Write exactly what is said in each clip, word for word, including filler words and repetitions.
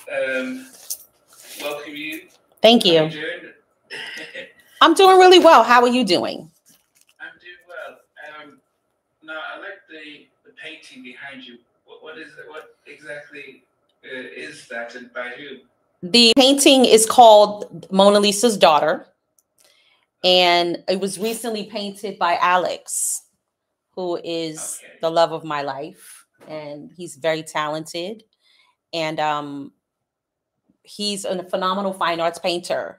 um, welcome you. Thank you. How are you doing? I'm doing really well. How are you doing? I'm doing well. Um, now, I like the, the painting behind you. What, what is it? What exactly uh, is that, and by who? The painting is called Mona Lisa's Daughter, and it was recently painted by Alex, who is Okay. the love of my life, and he's very talented, and um, he's a phenomenal fine arts painter.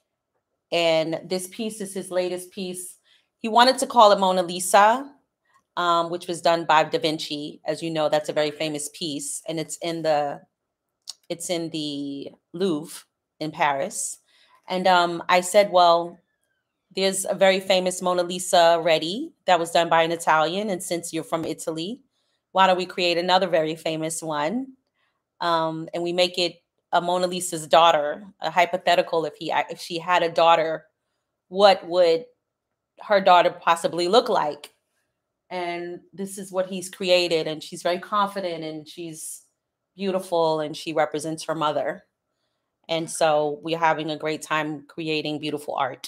And this piece is his latest piece. He wanted to call it Mona Lisa, um, which was done by Da Vinci. As you know, that's a very famous piece, and it's in the it's in the Louvre in Paris. And um, I said, well, there's a very famous Mona Lisa ready that was done by an Italian, and since you're from Italy, why don't we create another very famous one, um, and we make it a Mona Lisa's daughter, a hypothetical. If he if she had a daughter, what would her daughter possibly look like? And this is what he's created, and she's very confident, and she's beautiful, and she represents her mother. And so we're having a great time creating beautiful art.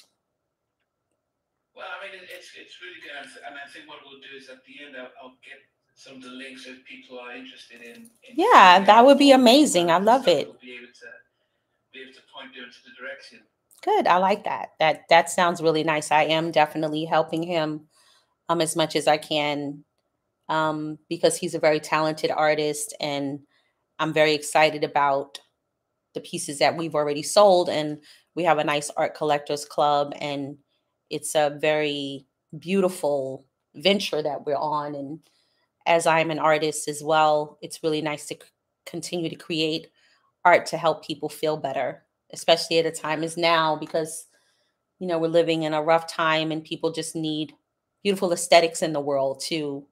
Well, I mean, it, it's it's really good, and and I think what we'll do is at the end, I'll, I'll get some of the links if people are interested in. in Yeah, seeing that it would be or amazing. I and love stuff. it. We'll be able to be able to point you into the direction. Good. I like that. That that sounds really nice. I am definitely helping him um as much as I can, um because he's a very talented artist, and I'm very excited about the pieces that we've already sold, and we have a nice art collectors club, and it's a very beautiful venture that we're on. And as I'm an artist as well, it's really nice to c- continue to create art to help people feel better, especially at a time as now, because you know we're living in a rough time, and people just need beautiful aesthetics in the world to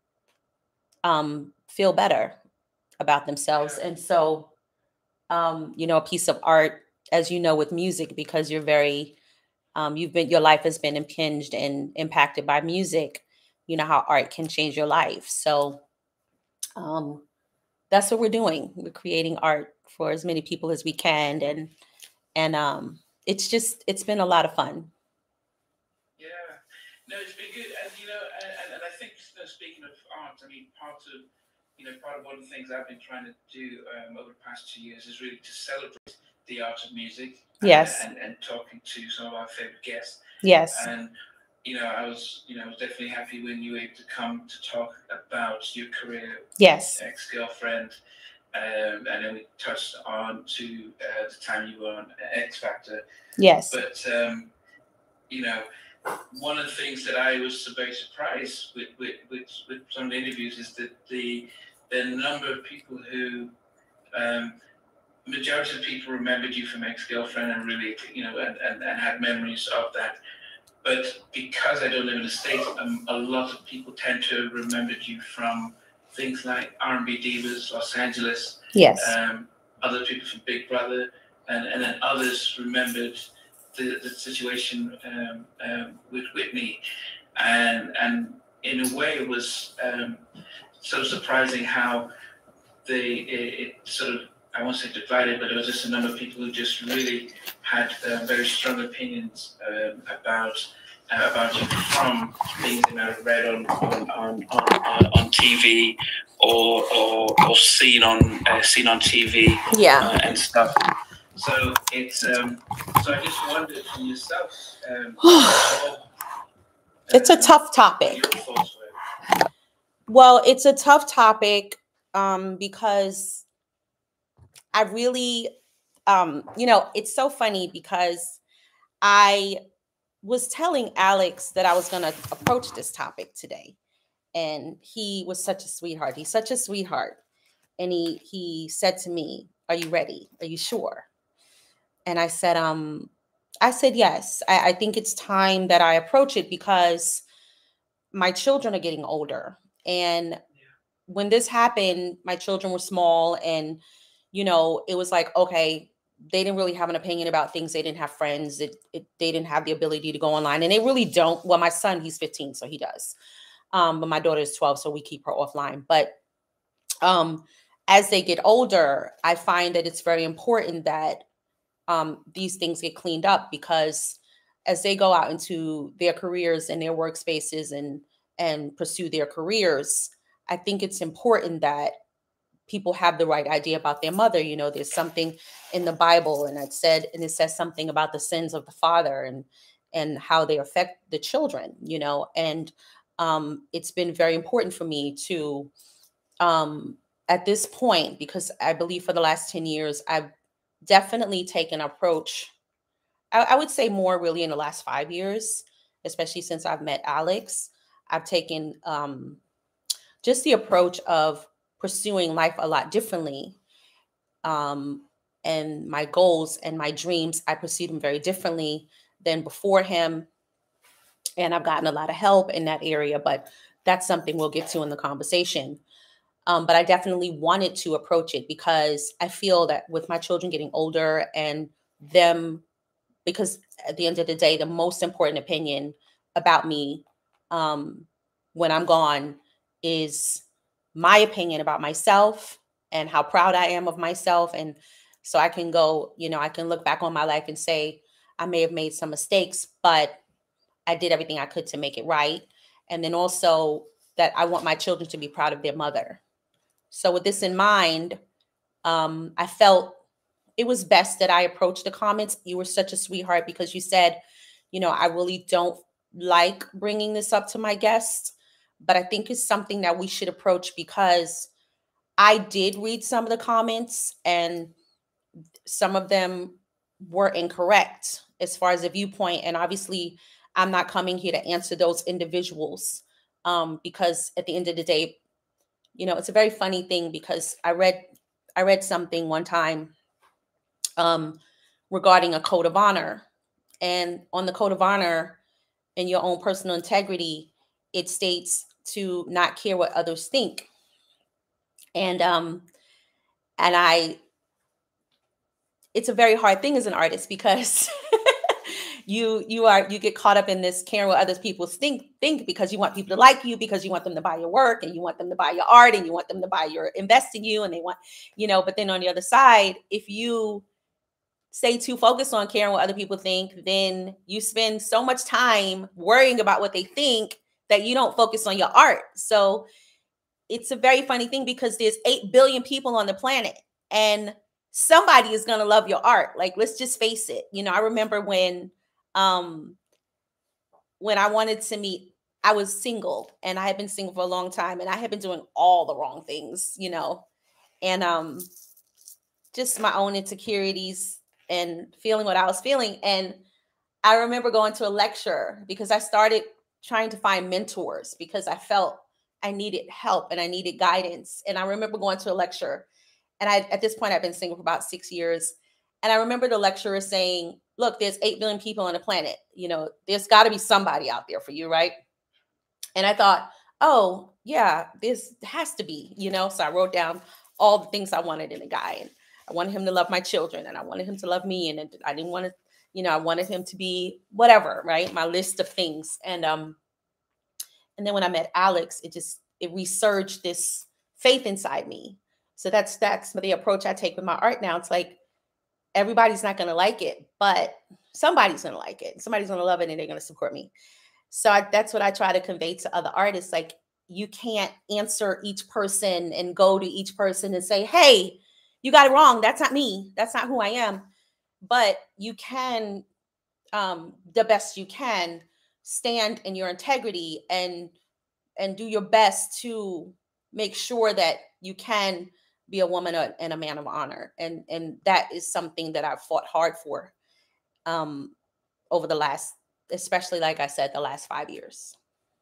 um, feel better about themselves. Yeah. And so, um, you know, a piece of art, as you know, with music, because you're very, um, you've been, your life has been impinged and impacted by music. You know how art can change your life. So um, that's what we're doing. We're creating art for as many people as we can, and and um, it's just, it's been a lot of fun. Yeah, no, it's been good, and you know, and, and and I think you know, speaking of art, I mean, part of you know, part of one of the things I've been trying to do um, over the past two years is really to celebrate the art of music and Yes, and, and talking to some of our favorite guests. yes, And you know, I was you know, I was definitely happy when you were able to come to talk about your career with yes, ex-girlfriend. Um, and then we touched on to uh, the time you were on X Factor, yes, but um, you know, one of the things that I was very surprised with with, with, with some of the interviews is that the the number of people who um, majority of people remembered you from Ex-Girlfriend and really you know and, and, and had memories of that. But because I don't live in the States, um, a lot of people tend to have remembered you from things like R and B Divas, Los Angeles, yes, um, other people from Big Brother, and, and then others remembered the, the situation um, um, with Whitney. And, and in a way, it was um, so surprising how they it, it sort of, I won't say divided, but there was just a number of people who just really had uh, very strong opinions um, about uh, about you from things they might have read on on on, on, uh, on T V or or, or seen on uh, seen on T V yeah. uh, and stuff. So it's um, so I just wondered for yourself, um, how, It's a um, tough what topic. your thoughts were. Well, it's a tough topic um, because I really, um, you know, it's so funny because I was telling Alex that I was going to approach this topic today, and he was such a sweetheart. He's such a sweetheart, and he he said to me, "Are you ready? Are you sure?" And I said, "Um, I said yes. I, I think it's time that I approach it because my children are getting older, and when this happened, my children were small, and you know, it was like, okay, they didn't really have an opinion about things. They didn't have friends. It, it, they didn't have the ability to go online, and they really don't. Well, my son, he's fifteen, so he does. Um, but my daughter is twelve, so we keep her offline. But um, as they get older, I find that it's very important that um, these things get cleaned up, because as they go out into their careers and their workspaces and and pursue their careers, I think it's important that people have the right idea about their mother. You know, there's something in the Bible, and it said, and it says something about the sins of the father and and how they affect the children. You know, and um, it's been very important for me to, um, at this point, because I believe for the last ten years, I've definitely taken an approach. I, I would say more really in the last five years, especially since I've met Alex. I've taken um, just the approach of pursuing life a lot differently. Um, and my goals and my dreams, I pursue them very differently than before him. And I've gotten a lot of help in that area, but that's something we'll get to in the conversation. Um, but I definitely wanted to approach it because I feel that with my children getting older and them, because at the end of the day, the most important opinion about me um, when I'm gone is my opinion about myself and how proud I am of myself. And so I can go, you know, I can look back on my life and say, I may have made some mistakes, but I did everything I could to make it right. And then also that I want my children to be proud of their mother. So with this in mind, um, I felt it was best that I approached the comments. You were such a sweetheart because you said, you know, I really don't like bringing this up to my guests, but I think it's something that we should approach because I did read some of the comments and some of them were incorrect as far as a viewpoint. And obviously, I'm not coming here to answer those individuals um, because at the end of the day, you know, it's a very funny thing because I read I read something one time um, regarding a code of honor. And on the code of honor and your own personal integrity, it states to not care what others think. And um, and I, it's a very hard thing as an artist because you you are you get caught up in this caring what other people think think because you want people to like you, because you want them to buy your work and you want them to buy your art and you want them to buy your invest in you and they want, you know, but then on the other side, if you stay too focused on caring what other people think, then you spend so much time worrying about what they think that you don't focus on your art. So it's a very funny thing because there's eight billion people on the planet and somebody is going to love your art. Like, let's just face it. You know, I remember when, um, when I wanted to meet, I was single and I had been single for a long time and I had been doing all the wrong things, you know, and, um, just my own insecurities and feeling what I was feeling. And I remember going to a lecture because I started trying to find mentors because I felt I needed help and I needed guidance. And I remember going to a lecture and I, at this point, I've been single for about six years. And I remember the lecturer saying, look, there's eight billion people on the planet. You know, there's got to be somebody out there for you, right? And I thought, oh, yeah, this has to be, you know. So I wrote down all the things I wanted in a guy. And I wanted him to love my children and I wanted him to love me. And I didn't want to, you know, I wanted him to be whatever, right? My list of things. And, um, and then when I met Alex, it just, it resurged this faith inside me. So that's, that's the approach I take with my art now. It's like, everybody's not going to like it, but somebody's going to like it. Somebody's going to love it and they're going to support me. So I, that's what I try to convey to other artists. Like, you can't answer each person and go to each person and say, hey, you got it wrong. That's not me. That's not who I am. But you can, um, the best you can, stand in your integrity and and do your best to make sure that you can be a woman and a man of honor. And and that is something that I've fought hard for um, over the last, especially like I said, the last five years.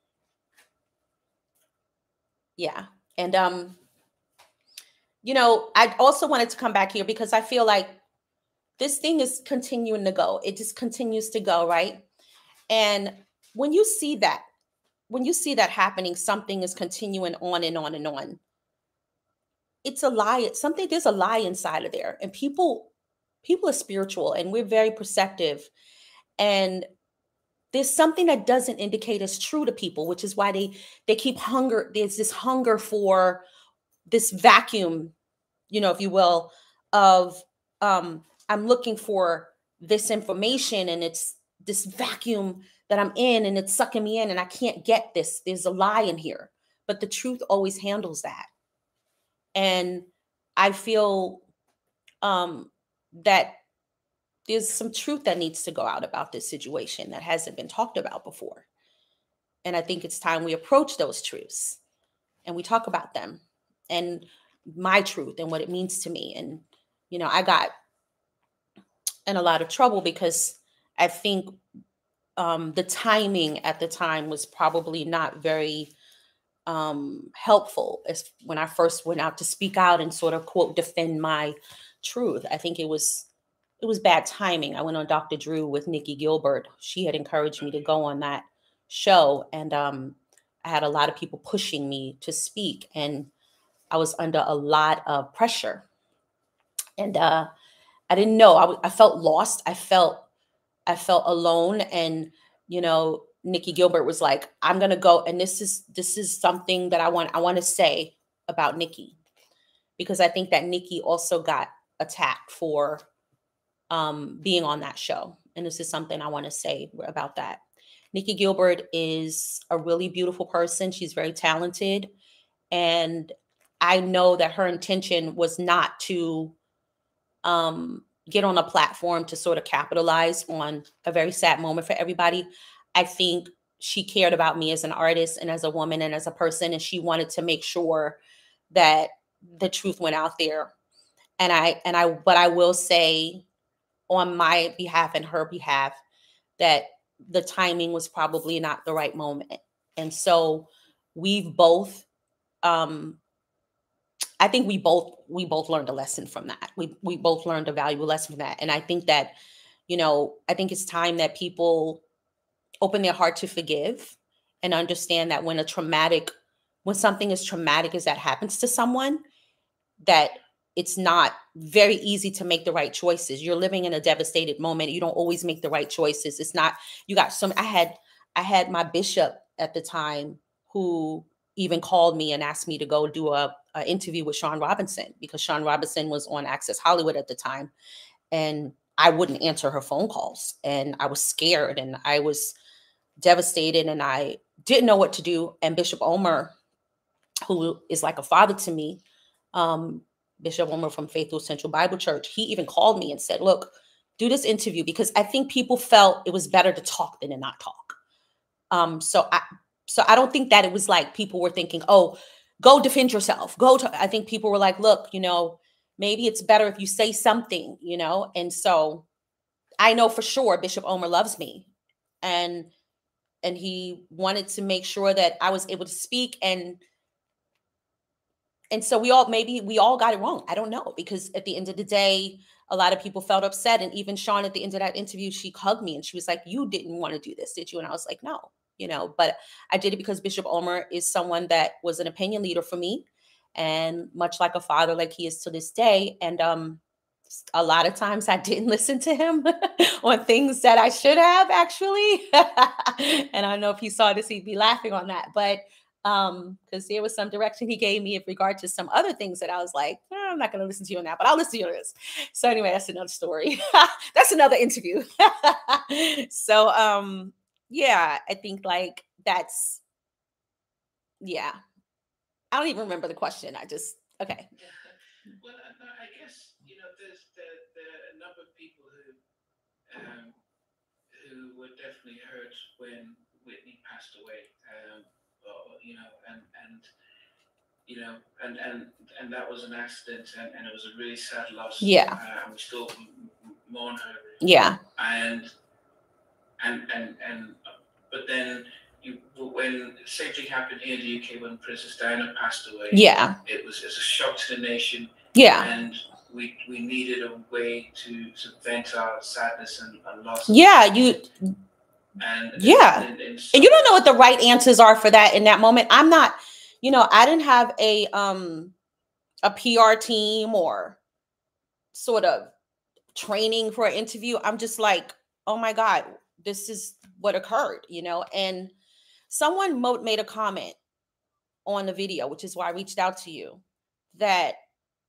Yeah. And, um, you know, I also wanted to come back here because I feel like this thing is continuing to go. It just continues to go, right? And when you see that, when you see that happening, something is continuing on and on and on. It's a lie. It's something, there's a lie inside of there. And people, people are spiritual and we're very perceptive. And there's something that doesn't indicate as true to people, which is why they, they keep hunger. There's this hunger for this vacuum you know, if you will, of um, I'm looking for this information and it's this vacuum that I'm in and it's sucking me in and I can't get this. There's a lie in here. But the truth always handles that. And I feel um, that there's some truth that needs to go out about this situation that hasn't been talked about before. And I think it's time we approach those truths and we talk about them and my truth and what it means to me. And, you know, I got in a lot of trouble because I think um, the timing at the time was probably not very um, helpful as when I first went out to speak out and sort of quote defend my truth. I think it was it was bad timing. I went on Doctor Drew with Nikki Gilbert. She had encouraged me to go on that show, and um, I had a lot of people pushing me to speak, and I was under a lot of pressure, and uh, I didn't know. I, w- I felt lost. I felt I felt alone, and you know, Nikki Gilbert was like, "I'm gonna go," and this is this is something that I want I want to say about Nikki, because I think that Nikki also got attacked for um, being on that show, and this is something I want to say about that. Nikki Gilbert is a really beautiful person. She's very talented, and I know that her intention was not to um, get on a platform to sort of capitalize on a very sad moment for everybody. I think she cared about me as an artist and as a woman and as a person, and she wanted to make sure that the truth went out there. And I and I but I will say on my behalf and her behalf that the timing was probably not the right moment. And so we've both um I think we both we both learned a lesson from that. We we both learned a valuable lesson from that. And I think that, you know, I think it's time that people open their heart to forgive and understand that when a traumatic, when something as traumatic as that happens to someone, that it's not very easy to make the right choices. You're living in a devastated moment. You don't always make the right choices. It's not, you got some, I had, I had my bishop at the time who even called me and asked me to go do a, a interview with Sean Robinson, because Sean Robinson was on Access Hollywood at the time. And I wouldn't answer her phone calls. And I was scared and I was devastated and I didn't know what to do. And Bishop Omer, who is like a father to me, um, Bishop Omer from Faithful Central Bible Church, he even called me and said, look, do this interview, because I think people felt it was better to talk than to not talk. Um, so I, so I don't think that it was like people were thinking, oh, go defend yourself. Go to, I think people were like, look, you know, maybe it's better if you say something, you know? And so I know for sure Bishop Omer loves me, and, and he wanted to make sure that I was able to speak. And And so we all, maybe we all got it wrong. I don't know, because at the end of the day, a lot of people felt upset. And even Sean, at the end of that interview, she hugged me and she was like, you didn't want to do this, did you? And I was like, no, you know, but I did it because Bishop Omer is someone that was an opinion leader for me, and much like a father, like he is to this day. And um, a lot of times I didn't listen to him on things that I should have, actually. And I don't know if he saw this, he'd be laughing on that. But um because there was some direction he gave me in regard to some other things that I was like, eh, I'm not going to listen to you on that, but I'll listen to you on this. So anyway, that's another story. That's another interview. So um yeah, I think like that's, yeah, I don't even remember the question. I just, okay. Well, no, I guess, you know, there's there, there are a number of people who um, who were definitely hurt when Whitney passed away. Um, or, you know, and and you know, and and and that was an accident, and, and it was a really sad loss. Yeah. Uh, and we still m- m- mourn her. Yeah. And and and and, but then you, when the same thing happened here in the U K when Princess Diana passed away. Yeah. It was it's a shock to the nation. Yeah. And we we needed a way to to vent our sadness and, and loss. Yeah. You. And yeah. and, and, and, and you don't know what the right answers are for that in that moment. I'm not, you know, I didn't have a um a P R team or sort of training for an interview. I'm just like, oh my God, this is what occurred, you know? And someone mo- made a comment on the video, which is why I reached out to you, that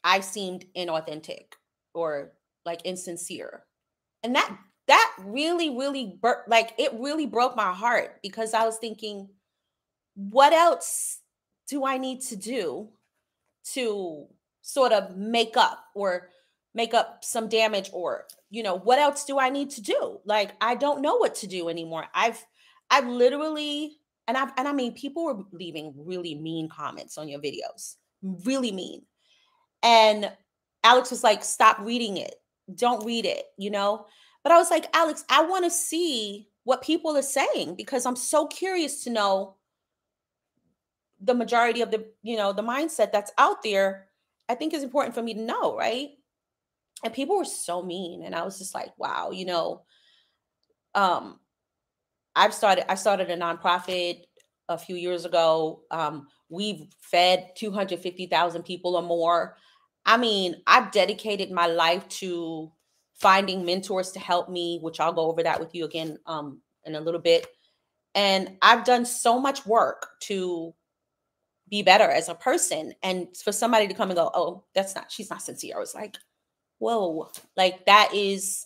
I seemed inauthentic or like insincere. And that that really, really bur- like it really broke my heart because I was thinking, what else do I need to do to sort of make up or make up some damage, or you know what else do I need to do? Like I don't know what to do anymore. I've I've literally and I and I mean people were leaving really mean comments on your videos, really mean. And Alex was like, stop reading it. Don't read it, you know? But I was like, Alex, I want to see what people are saying because I'm so curious to know the majority of the, you know, the mindset that's out there. I think is important for me to know, right? And people were so mean. And I was just like, wow, you know, um, I've started, I started a nonprofit a few years ago. Um, we've fed two hundred fifty thousand people or more. I mean, I've dedicated my life to finding mentors to help me, which I'll go over that with you again um, in a little bit. And I've done so much work to be better as a person. And for somebody to come and go, oh, that's not, she's not sincere. I was like, whoa, like that is,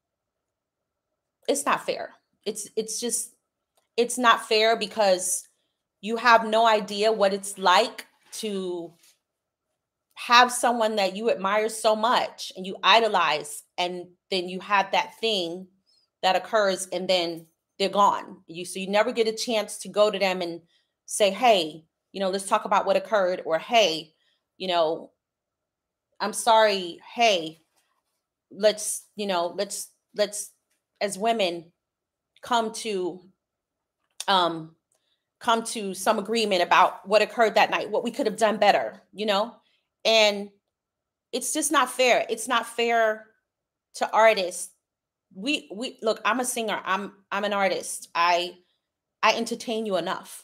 it's not fair. It's, it's just, it's not fair because you have no idea what it's like to have someone that you admire so much and you idolize, and then you have that thing that occurs and then they're gone. You so you never get a chance to go to them and say, hey, you know, let's talk about what occurred, or hey, you know, I'm sorry, hey, let's, you know, let's let's as women come to um come to some agreement about what occurred that night, what we could have done better, you know? And it's just not fair. It's not fair to artists. We we look, I'm a singer. I'm I'm an artist. I I entertain you enough.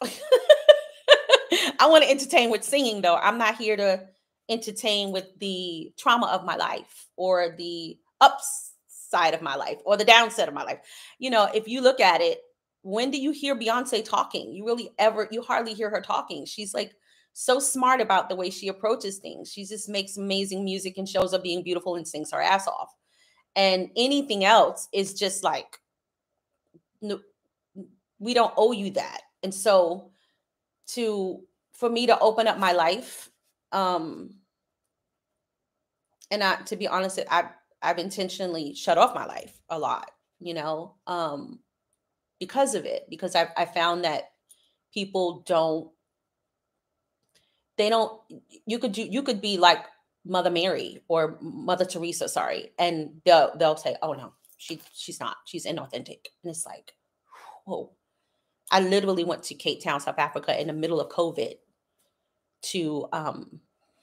I want to entertain with singing though. I'm not here to entertain with the trauma of my life or the upside of my life or the downside of my life. You know, if you look at it, when do you hear Beyonce talking? You really ever, you hardly hear her talking. She's like so smart about the way she approaches things. She just makes amazing music and shows up being beautiful and sings her ass off. And anything else is just like, no, we don't owe you that. And so to, for me to open up my life, um, and I, to be honest, I've, I've intentionally shut off my life a lot, you know, um, because of it, because I, I found that people don't, they don't, you could do, you could be like Mother Mary or Mother Teresa, sorry. And they'll, they'll say, oh no, she, she's not, she's inauthentic. And it's like, whoa. I literally went to Cape Town, South Africa in the middle of COVID to, um,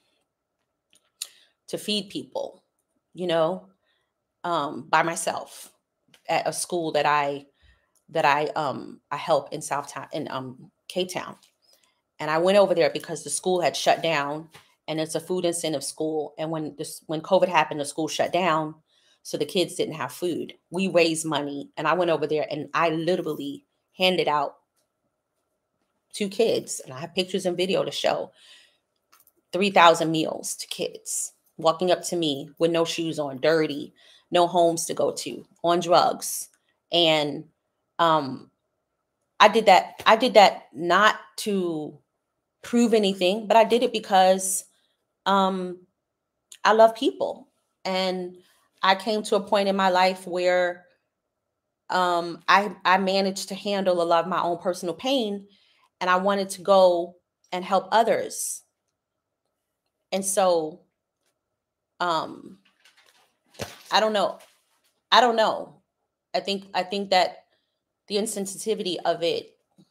to feed people, you know, um, by myself at a school that I, that I, um, I help in South Town, in, um, Cape Town. And I went over there because the school had shut down, and it's a food incentive school. And when this, when COVID happened, the school shut down. So the kids didn't have food. We raised money, and I went over there and I literally handed out to kids, and I have pictures and video to show three thousand meals to kids walking up to me with no shoes on, dirty, no homes to go to, on drugs. And um, I did that. I did that not to prove anything, but I did it because um, I love people. And I came to a point in my life where um, I, I managed to handle a lot of my own personal pain, and I wanted to go and help others. And so um, I don't know. I don't know. I think I think that the insensitivity of it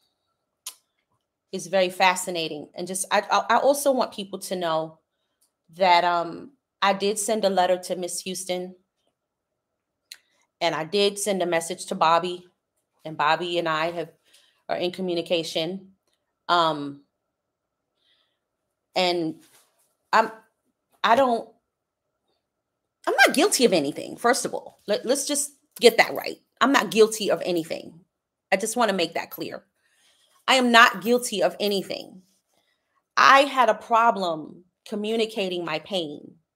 is very fascinating. And just I I also want people to know that um I did send a letter to Miss Houston, and I did send a message to Bobby, and Bobby and I have are in communication. Um and I'm I don't I'm not guilty of anything. First of all, Let, let's just get that right. I'm not guilty of anything. I just want to make that clear. I am not guilty of anything. I had a problem communicating my pain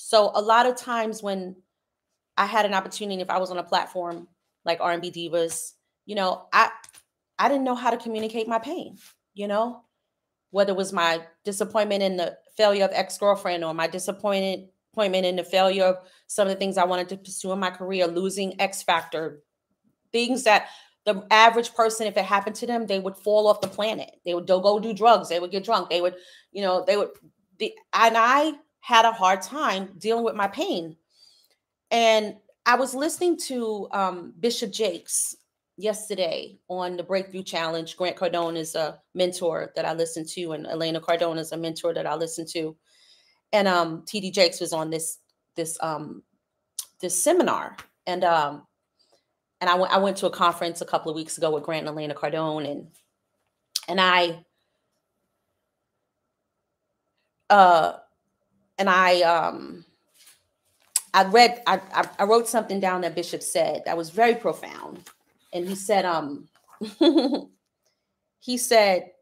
So a lot of times when I had an opportunity, if I was on a platform like R and B Divas, you know, I I didn't know how to communicate my pain, you know, whether it was my disappointment in the failure of ex-girlfriend, or my disappointed appointment in the failure of some of the things I wanted to pursue in my career, losing X Factor, things that the average person, if it happened to them, they would fall off the planet. They would go do drugs. They would get drunk. They would, you know, they would, the, and I had a hard time dealing with my pain. And I was listening to um, Bishop Jakes yesterday on the Breakthrough Challenge. Grant Cardone is a mentor that I listen to, and Elena Cardone is a mentor that I listen to. And um, T D Jakes was on this this um, this seminar, and um, and I went I went to a conference a couple of weeks ago with Grant and Elena Cardone, and and I uh, and I um, I read I, I I wrote something down that Bishop said that was very profound, and he said um he said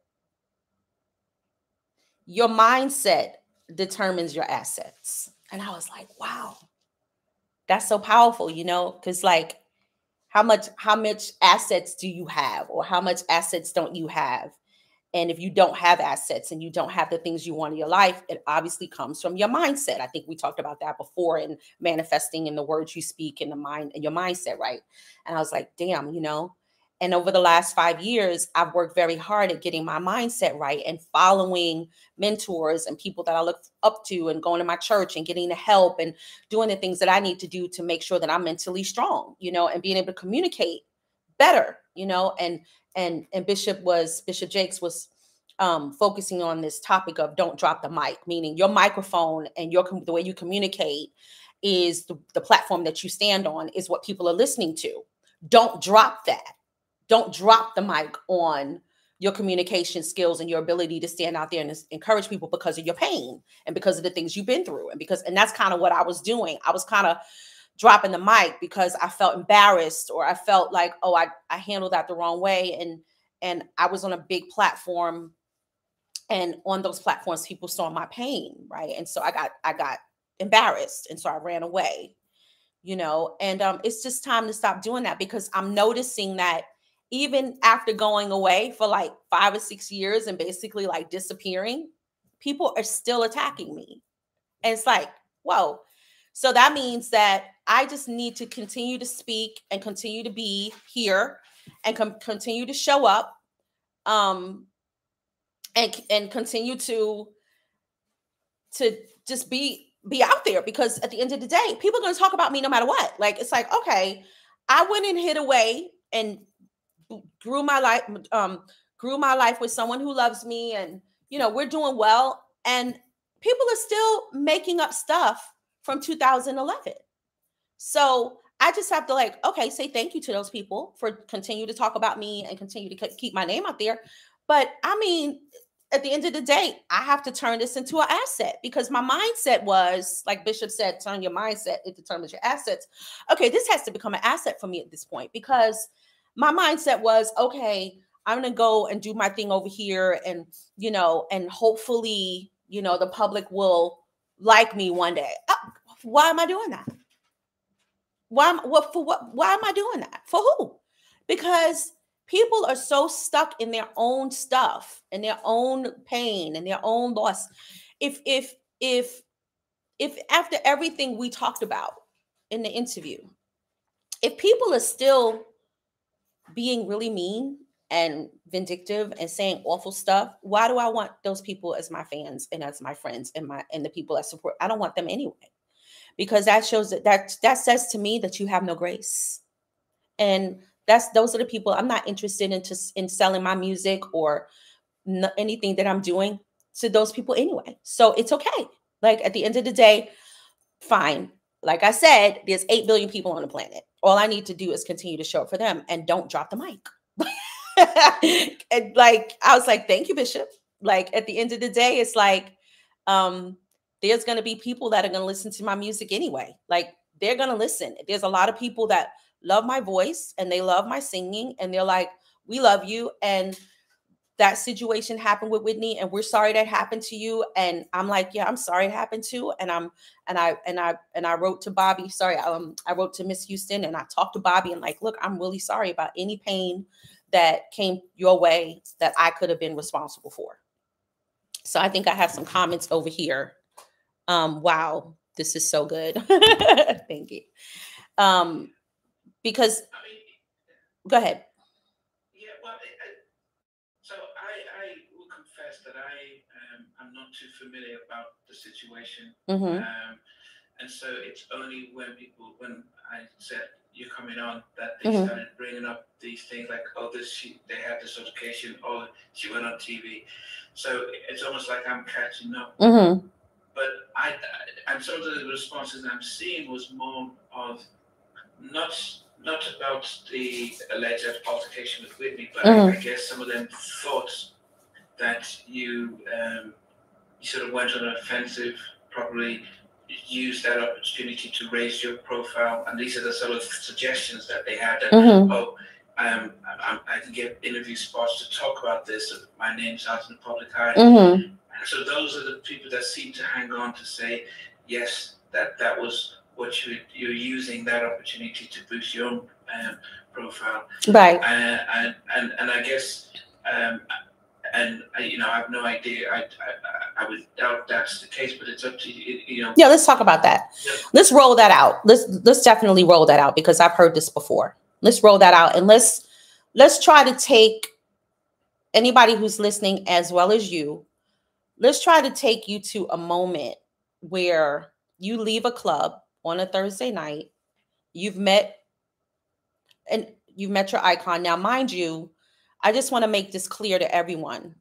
your mindset determines your assets. And I was like, wow, that's so powerful, you know, because like how much, how much assets do you have, or how much assets don't you have? And if you don't have assets and you don't have the things you want in your life, it obviously comes from your mindset. I think we talked about that before, in manifesting in the words you speak in the mind and your mindset, right? And I was like, damn, you know. And over the last five years, I've worked very hard at getting my mindset right and following mentors and people that I look up to, and going to my church and getting the help and doing the things that I need to do to make sure that I'm mentally strong, you know, and being able to communicate better, you know. And and and Bishop was Bishop Jakes was um, focusing on this topic of don't drop the mic, meaning your microphone and your the way you communicate is the, the platform that you stand on is what people are listening to. Don't drop that. Don't drop the mic on your communication skills and your ability to stand out there and encourage people because of your pain and because of the things you've been through. And because, and that's kind of what I was doing. I was kind of dropping the mic because I felt embarrassed, or I felt like, oh, I, I handled that the wrong way. And, and I was on a big platform, and on those platforms, people saw my pain. Right. And so I got, I got embarrassed. And so I ran away, you know, and um, it's just time to stop doing that, because I'm noticing that even after going away for like five or six years and basically like disappearing, people are still attacking me. And it's like, whoa. So that means that I just need to continue to speak and continue to be here and com- continue to show up um, and, and continue to, to just be, be out there, because at the end of the day, people are going to talk about me no matter what. Like, it's like, okay, I went and hid away and grew my life, um, grew my life with someone who loves me, and you know, we're doing well, and people are still making up stuff from two thousand eleven. So I just have to like, okay, say thank you to those people for continue to talk about me and continue to keep my name out there. But I mean, at the end of the day, I have to turn this into an asset, because my mindset was, like Bishop said, turn your mindset, it determines your assets. Okay, this has to become an asset for me at this point, because my mindset was, okay, I'm going to go and do my thing over here, and, you know, and hopefully, you know, the public will like me one day. Uh, why am I doing that? Why, what, for what, why am I doing that? For who? Because people are so stuck in their own stuff and their own pain and their own loss. If, if, if, if after everything we talked about in the interview, if people are still being really mean and vindictive and saying awful stuff, why do I want those people as my fans and as my friends and my and the people that support? I don't want them anyway, because that shows that that that says to me that you have no grace. And that's those are the people I'm not interested in just in selling my music or n- anything that I'm doing to those people anyway. So it's okay. Like at the end of the day, fine. Like I said, there's eight billion people on the planet. All I need to do is continue to show up for them and don't drop the mic. And like, I was like, thank you, Bishop. Like at the end of the day, it's like, um, there's going to be people that are going to listen to my music anyway. Like they're going to listen. There's a lot of people that love my voice and they love my singing, and they're like, we love you. And that situation happened with Whitney, and we're sorry that happened to you. And I'm like, yeah, I'm sorry it happened too. And I'm, and I, and I, and I wrote to Bobby, sorry, um, I wrote to Miss Houston, and I talked to Bobby and like, look, I'm really sorry about any pain that came your way that I could have been responsible for. So I think I have some comments over here. Um, wow, this is so good. Thank you. Um, because, I mean, go ahead. yeah, well, I, I, so I, I will confess that I um, am not too familiar about the situation. Mm-hmm. Um, and so it's only when people, when I said you're coming on, that they Mm-hmm. started bringing up these things like, oh, this, she, they had this altercation, or she went on T V. So it's almost like I'm catching up. Mm-hmm. But I, I, and some of the responses I'm seeing was more of not not about the alleged altercation with Whitney, but Mhm. I, I guess some of them thought that you um, you sort of went on an offensive, probably used that opportunity to raise your profile, and these are the sort of suggestions that they had. That, Mhm. oh, um, I, I can get interview spots to talk about this. So my name's out in the public eye. Mhm. So those are the people that seem to hang on to say, yes, that that was what you you're using that opportunity to boost your own um, profile. Right. Uh, and and and I guess um, and I, you know I have no idea. I, I I would doubt that's the case, but it's up to you. You know. Yeah, let's talk about that. Yeah. Let's roll that out. Let's let's definitely roll that out, because I've heard this before. Let's roll that out, and let's let's try to take anybody who's listening, as well as you. Let's try to take you to a moment where you leave a club on a Thursday night. You've met and you've met your icon. Now, mind you, I just want to make this clear to everyone.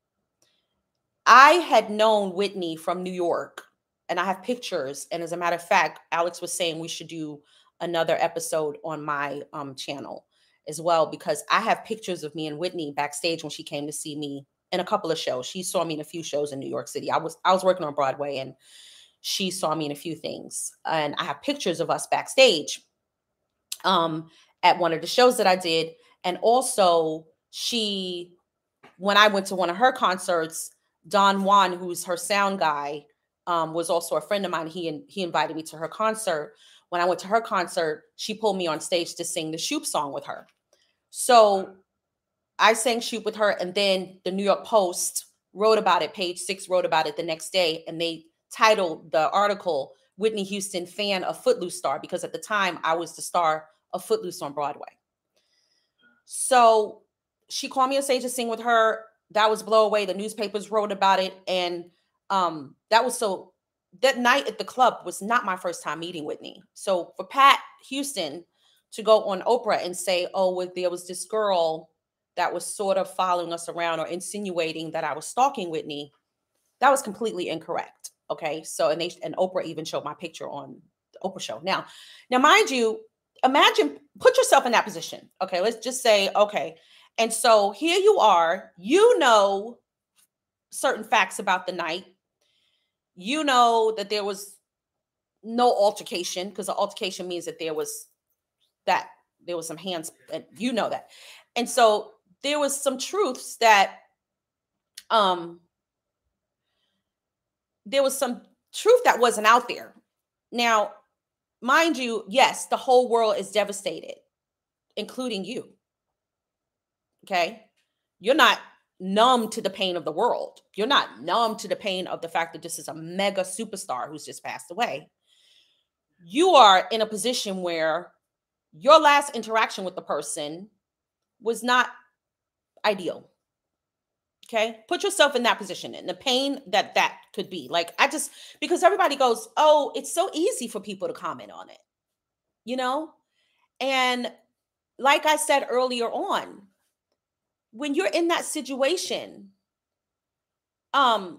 I had known Whitney from New York, and I have pictures. And as a matter of fact, Alex was saying we should do another episode on my um, channel as well, because I have pictures of me and Whitney backstage when she came to see me in a couple of shows. She saw me in a few shows in New York City. I was I was working on Broadway, and she saw me in a few things. And I have pictures of us backstage um, at one of the shows that I did. And also, she, when I went to one of her concerts, Don Juan, who's her sound guy, um, was also a friend of mine. He he invited me to her concert. When I went to her concert, she pulled me on stage to sing the Shoop song with her. So I sang Shoop with her, and then the New York Post wrote about it. Page Six wrote about it the next day, and they titled the article "Whitney Houston Fan of Footloose Star," because at the time I was the star of Footloose on Broadway. So she called me on stage to sing with her. That was blow away. The newspapers wrote about it. And um, that was so, that night at the club was not my first time meeting Whitney. So for Pat Houston to go on Oprah and say, oh, well, there was this girl that was sort of following us around or insinuating that I was stalking Whitney, that was completely incorrect. Okay. So, and they, and Oprah even showed my picture on the Oprah show. Now, now, mind you, imagine, put yourself in that position. Okay. Let's just say, okay. And so here you are, you know, certain facts about the night. You know that there was no altercation, because the altercation means that there was that there was some hands, and you know that. And so there was some truths that, um, there was some truth that wasn't out there. Now, mind you, yes, the whole world is devastated, including you. Okay. You're not numb to the pain of the world. You're not numb to the pain of the fact that this is a mega superstar who's just passed away. You are in a position where your last interaction with the person was not ideal. Okay. Put yourself in that position and the pain that that could be. Like, I just, because everybody goes, oh, it's so easy for people to comment on it, you know? And like I said earlier on, when you're in that situation, um,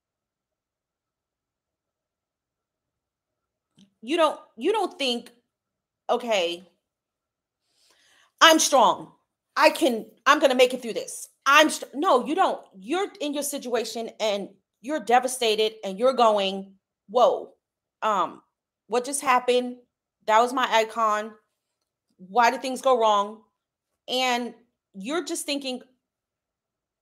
you don't, you don't think, okay, I'm strong. I can, I'm going to make it through this. I'm st-. No, you don't. You're in your situation and you're devastated and you're going, whoa, um, what just happened? That was my icon. Why did things go wrong? And you're just thinking,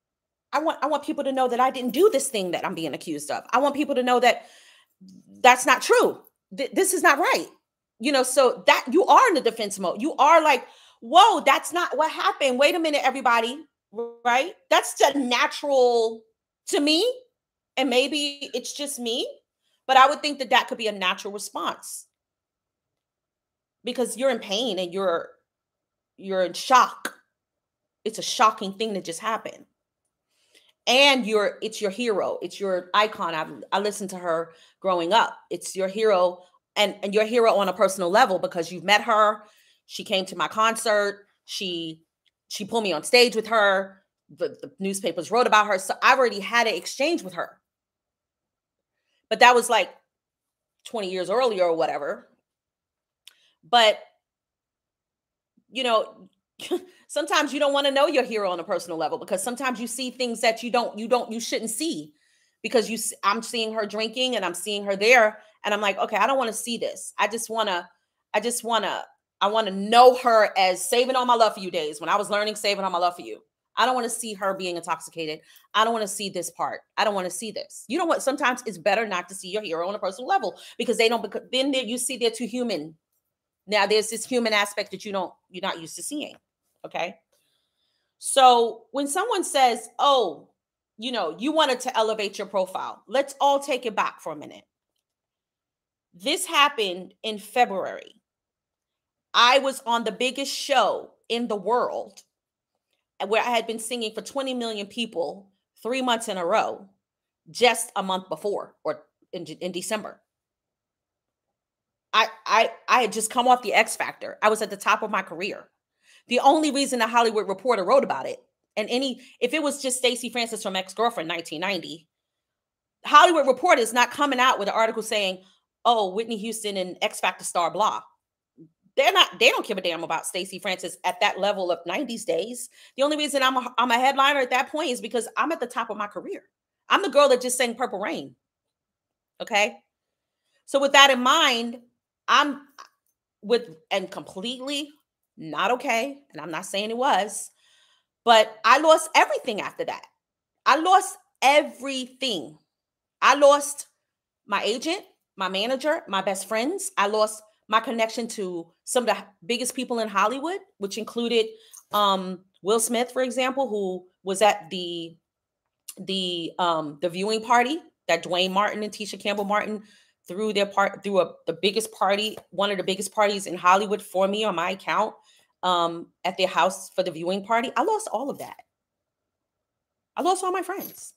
I want I want people to know that I didn't do this thing that I'm being accused of. I want people to know that that's not true. Th- this is not right. You know, so that you are in the defense mode. You are like, whoa, that's not what happened. Wait a minute, everybody. Right? That's the natural to me. And maybe it's just me, but I would think that that could be a natural response because you're in pain and you're you're in shock. It's a shocking thing that just happened. And you're it's your hero. It's your icon. I I listened to her growing up. It's your hero and and your hero on a personal level because you've met her. She came to my concert. She she pulled me on stage with her. The, the newspapers wrote about her. So I already had an exchange with her. But that was like twenty years earlier or whatever. But, you know, sometimes you don't want to know your hero on a personal level because sometimes you see things that you don't, you don't, you shouldn't see because you, I'm seeing her drinking and I'm seeing her there. And I'm like, okay, I don't want to see this. I just want to, I just want to, I want to know her as Saving All My Love for You days when I was learning Saving All My Love for You. I don't want to see her being intoxicated. I don't want to see this part. I don't want to see this. You know what? Sometimes it's better not to see your hero on a personal level because they don't, because then there you see they're too human. Now there's this human aspect that you don't, you're not used to seeing. Okay. So when someone says, oh, you know, you wanted to elevate your profile, let's all take it back for a minute. This happened in February. I was on the biggest show in the world where I had been singing for twenty million people three months in a row, just a month before or in, in December. I, I, I had just come off the X Factor. I was at the top of my career. The only reason the Hollywood Reporter wrote about it, and any, if it was just Stacey Francis from Ex-Girlfriend nineteen ninety, Hollywood Reporter is not coming out with an article saying, oh, Whitney Houston and X Factor star blah. They're not, they don't give a damn about Stacey Francis at that level of nineties days. The only reason I'm a, I'm a headliner at that point is because I'm at the top of my career. I'm the girl that just sang Purple Rain. Okay. So with that in mind, I'm with, and completely not okay. And I'm not saying it was, but I lost everything after that. I lost everything. I lost my agent, my manager, my best friends. I lost my connection to some of the biggest people in Hollywood, which included um, Will Smith, for example, who was at the the um, the viewing party that Dwayne Martin and Tisha Campbell Martin threw their part through a, the biggest party, one of the biggest parties in Hollywood for me on my account um, at their house for the viewing party. I lost all of that. I lost all my friends.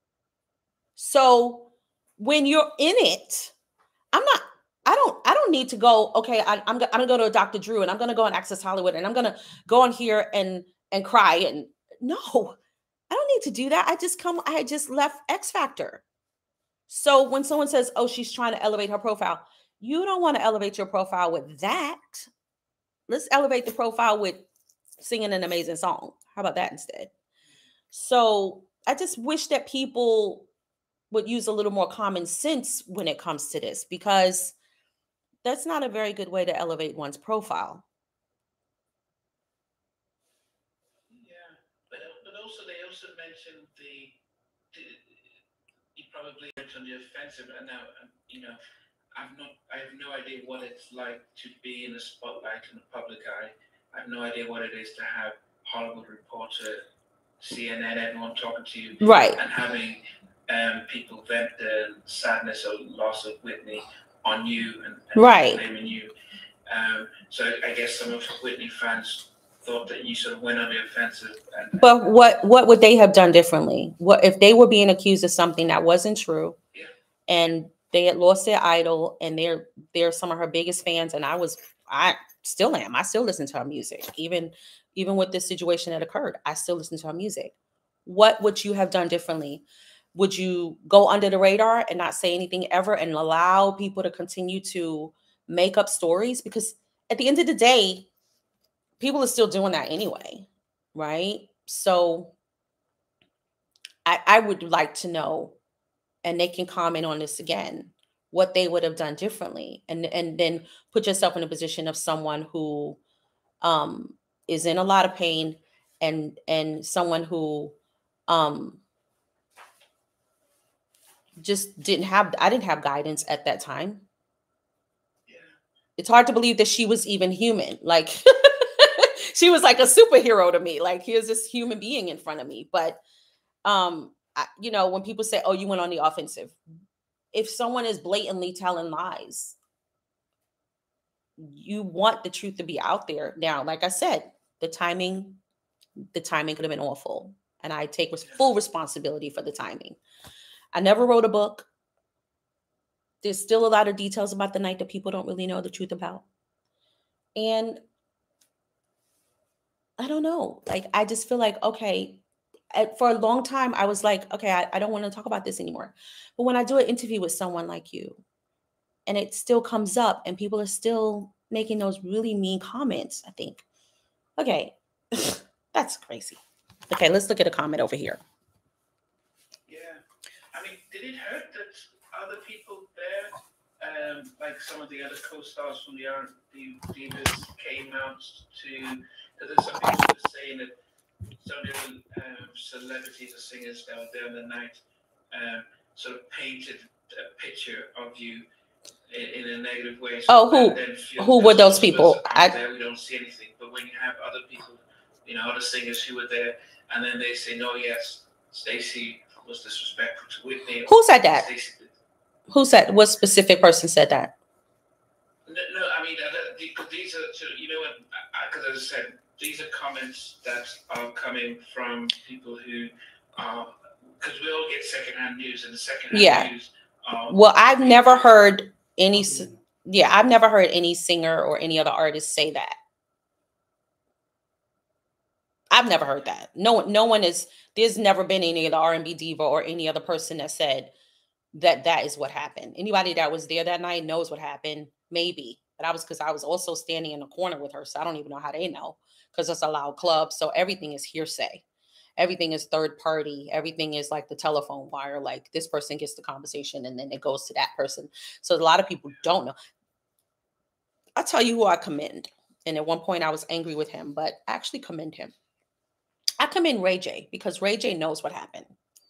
So when you're in it, I'm not. I don't, I don't need to go, okay, I, I'm, I'm gonna go to Doctor Drew and I'm gonna go on Access Hollywood and I'm gonna go on here and, and cry. And no, I don't need to do that. I just come, I just left X Factor. So when someone says, oh, she's trying to elevate her profile, you don't want to elevate your profile with that. Let's elevate the profile with singing an amazing song. How about that instead? So I just wish that people would use a little more common sense when it comes to this, because that's not a very good way to elevate one's profile. Yeah, but but also they also mentioned the, the you probably went on the offensive, and now you know I've not I have no idea what it's like to be in the spotlight in the public eye. I have no idea what it is to have Hollywood Reporter, C N N, everyone talking to you, right, and having um, people vent the sadness or loss of Whitney on you and, and right, blaming you. Um, so I guess some of Whitney fans thought that you sort of went on the offensive. And, but what what would they have done differently? What if they were being accused of something that wasn't true? Yeah. And they had lost their idol, and they're they're some of her biggest fans, and I was I still am. I still listen to her music, even even with this situation that occurred. I still listen to her music. What would you have done differently? Would you go under the radar and not say anything ever and allow people to continue to make up stories? Because at the end of the day, people are still doing that anyway, right? So I, I would like to know, and they can comment on this again, what they would have done differently, and and then put yourself in a position of someone who um, is in a lot of pain, and and someone who um, just didn't have, I didn't have guidance at that time. Yeah. It's hard to believe that she was even human. Like she was like a superhero to me. Like here's this human being in front of me. But, um, I, you know, when people say, oh, you went on the offensive, if someone is blatantly telling lies, you want the truth to be out there. Now, like I said, the timing, the timing could have been awful. And I take res- full responsibility for the timing. I never wrote a book. There's still a lot of details about the night that people don't really know the truth about. And I don't know. Like, I just feel like, okay, at, for a long time, I was like, okay, I, I don't want to talk about this anymore. But when I do an interview with someone like you, and it still comes up and people are still making those really mean comments, I think, okay, that's crazy. Okay, let's look at a comment over here. Yeah. I mean, did it hurt that other people there, um, like some of the other co-stars from the R and B Divas came out to, because there's some people who were saying that some of the um, celebrities or singers that were there on the night um, sort of painted a picture of you in, in a negative way. So oh, who who were those people? I, there, we don't see anything. But when you have other people, you know, other singers who were there, and then they say, no, yes, Stacey was disrespectful to Whitney. Who said that? Stacey did. Who said, what specific person said that? No, no I mean, uh, these are, you know, because as I said, these are comments that are coming from people who are, because we all get secondhand news, and the secondhand yeah. news. Um, well, I've never heard any, yeah, I've never heard any singer or any other artist say that. I've never heard that. No, no one is, there's never been any of the R and B diva or any other person that said that that is what happened. Anybody that was there that night knows what happened, maybe. But I was, because I was also standing in the corner with her, so I don't even know how they know, because it's a loud club. So everything is hearsay. Everything is third party. Everything is like the telephone wire. Like this person gets the conversation and then it goes to that person. So a lot of people don't know. I'll tell you who I commend. And at one point I was angry with him, but I actually commend him. I commend Ray J, because Ray J knows what happened.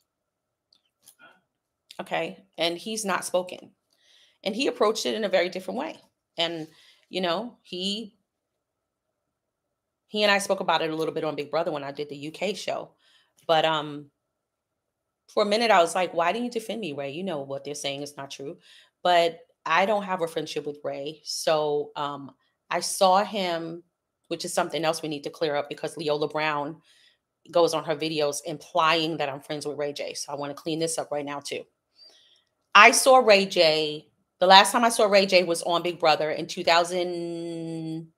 Okay. And he's not spoken. And he approached it in a very different way. And, you know, he, he and I spoke about it a little bit on Big Brother when I did the U K show. But um, for a minute, I was like, why didn't you defend me, Ray? You know what they're saying is not true. But I don't have a friendship with Ray. So um, I saw him, which is something else we need to clear up, because Leola Brown goes on her videos implying that I'm friends with Ray J. So I want to clean this up right now, too. I saw Ray J. The last time I saw Ray J was on Big Brother in two thousand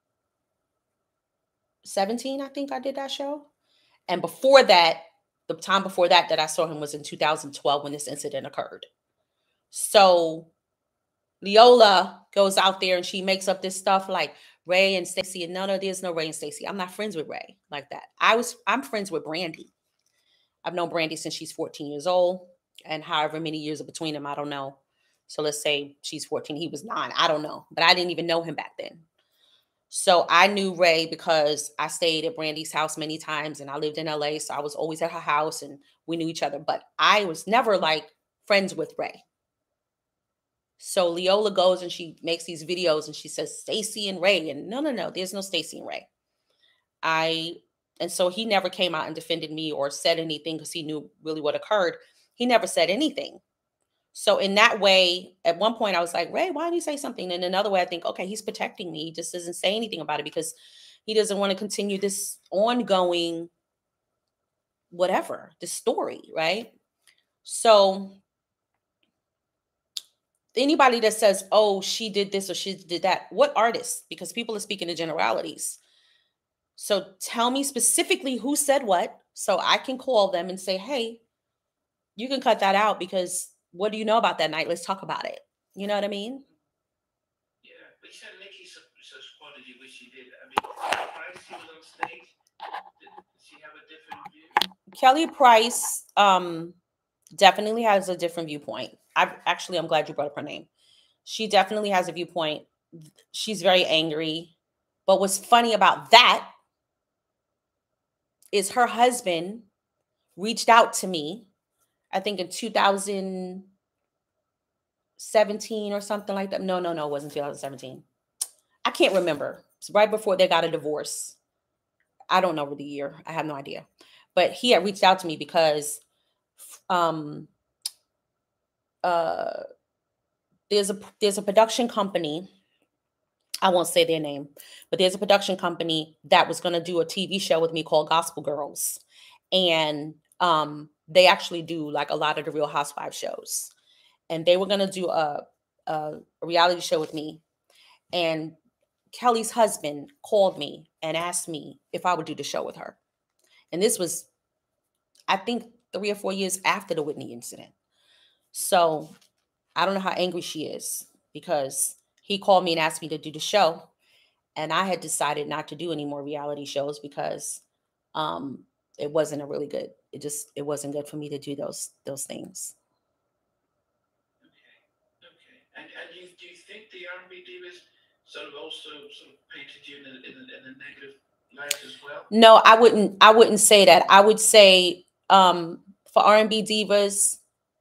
seventeen, I think I did that show. And before that, the time before that that I saw him was in two thousand twelve when this incident occurred. So Leola goes out there and she makes up this stuff like Ray and Stacey, and no, no, there's no Ray and Stacey. I'm not friends with Ray like that. I was, I'm friends with Brandy. I've known Brandy since she's fourteen years old, and however many years are between them, I don't know. So let's say she's fourteen, he was nine. I don't know, but I didn't even know him back then. So I knew Ray because I stayed at Brandy's house many times, and I lived in L A. So I was always at her house and we knew each other, but I was never like friends with Ray. So Leola goes and she makes these videos and she says, Stacey and Ray. And no, no, no, there's no Stacey and Ray. I, and so he never came out and defended me or said anything because he knew really what occurred. He never said anything. So in that way, at one point I was like, Ray, why didn't you say something? And another way I think, okay, he's protecting me. He just doesn't say anything about it because he doesn't want to continue this ongoing whatever, this story, right? So anybody that says, oh, she did this or she did that, what artist? Because people are speaking in generalities. So tell me specifically who said what, so I can call them and say, hey, you can cut that out because what do you know about that night? Let's talk about it. You know what I mean? Yeah, but you said Nikki supported you, which she did. I mean, Price, she was on stage. Did she have a different view? Kelly Price um, definitely has a different viewpoint. I actually, I'm glad you brought up her name. She definitely has a viewpoint. She's very angry. But what's funny about that is her husband reached out to me, I think in two thousand seventeen or something like that. No, no, no, it wasn't two thousand seventeen. I can't remember. It's right before they got a divorce. I don't know the year. I have no idea. But he had reached out to me because um uh there's a there's a production company. I won't say their name, but there's a production company that was going to do a T V show with me called Gospel Girls. And um they actually do like a lot of the Real Housewives shows. And they were going to do a, a a reality show with me. And Kelly's husband called me and asked me if I would do the show with her. And this was, I think, three or four years after the Whitney incident. So I don't know how angry she is because he called me and asked me to do the show. And I had decided not to do any more reality shows because um, it wasn't a really good, it just, it wasn't good for me to do those, those things. Okay. Okay. And, and you, do you think the R and B divas sort of also sort of painted you in a, in a, in a negative light as well? No, I wouldn't, I wouldn't say that. I would say um, for R and B divas,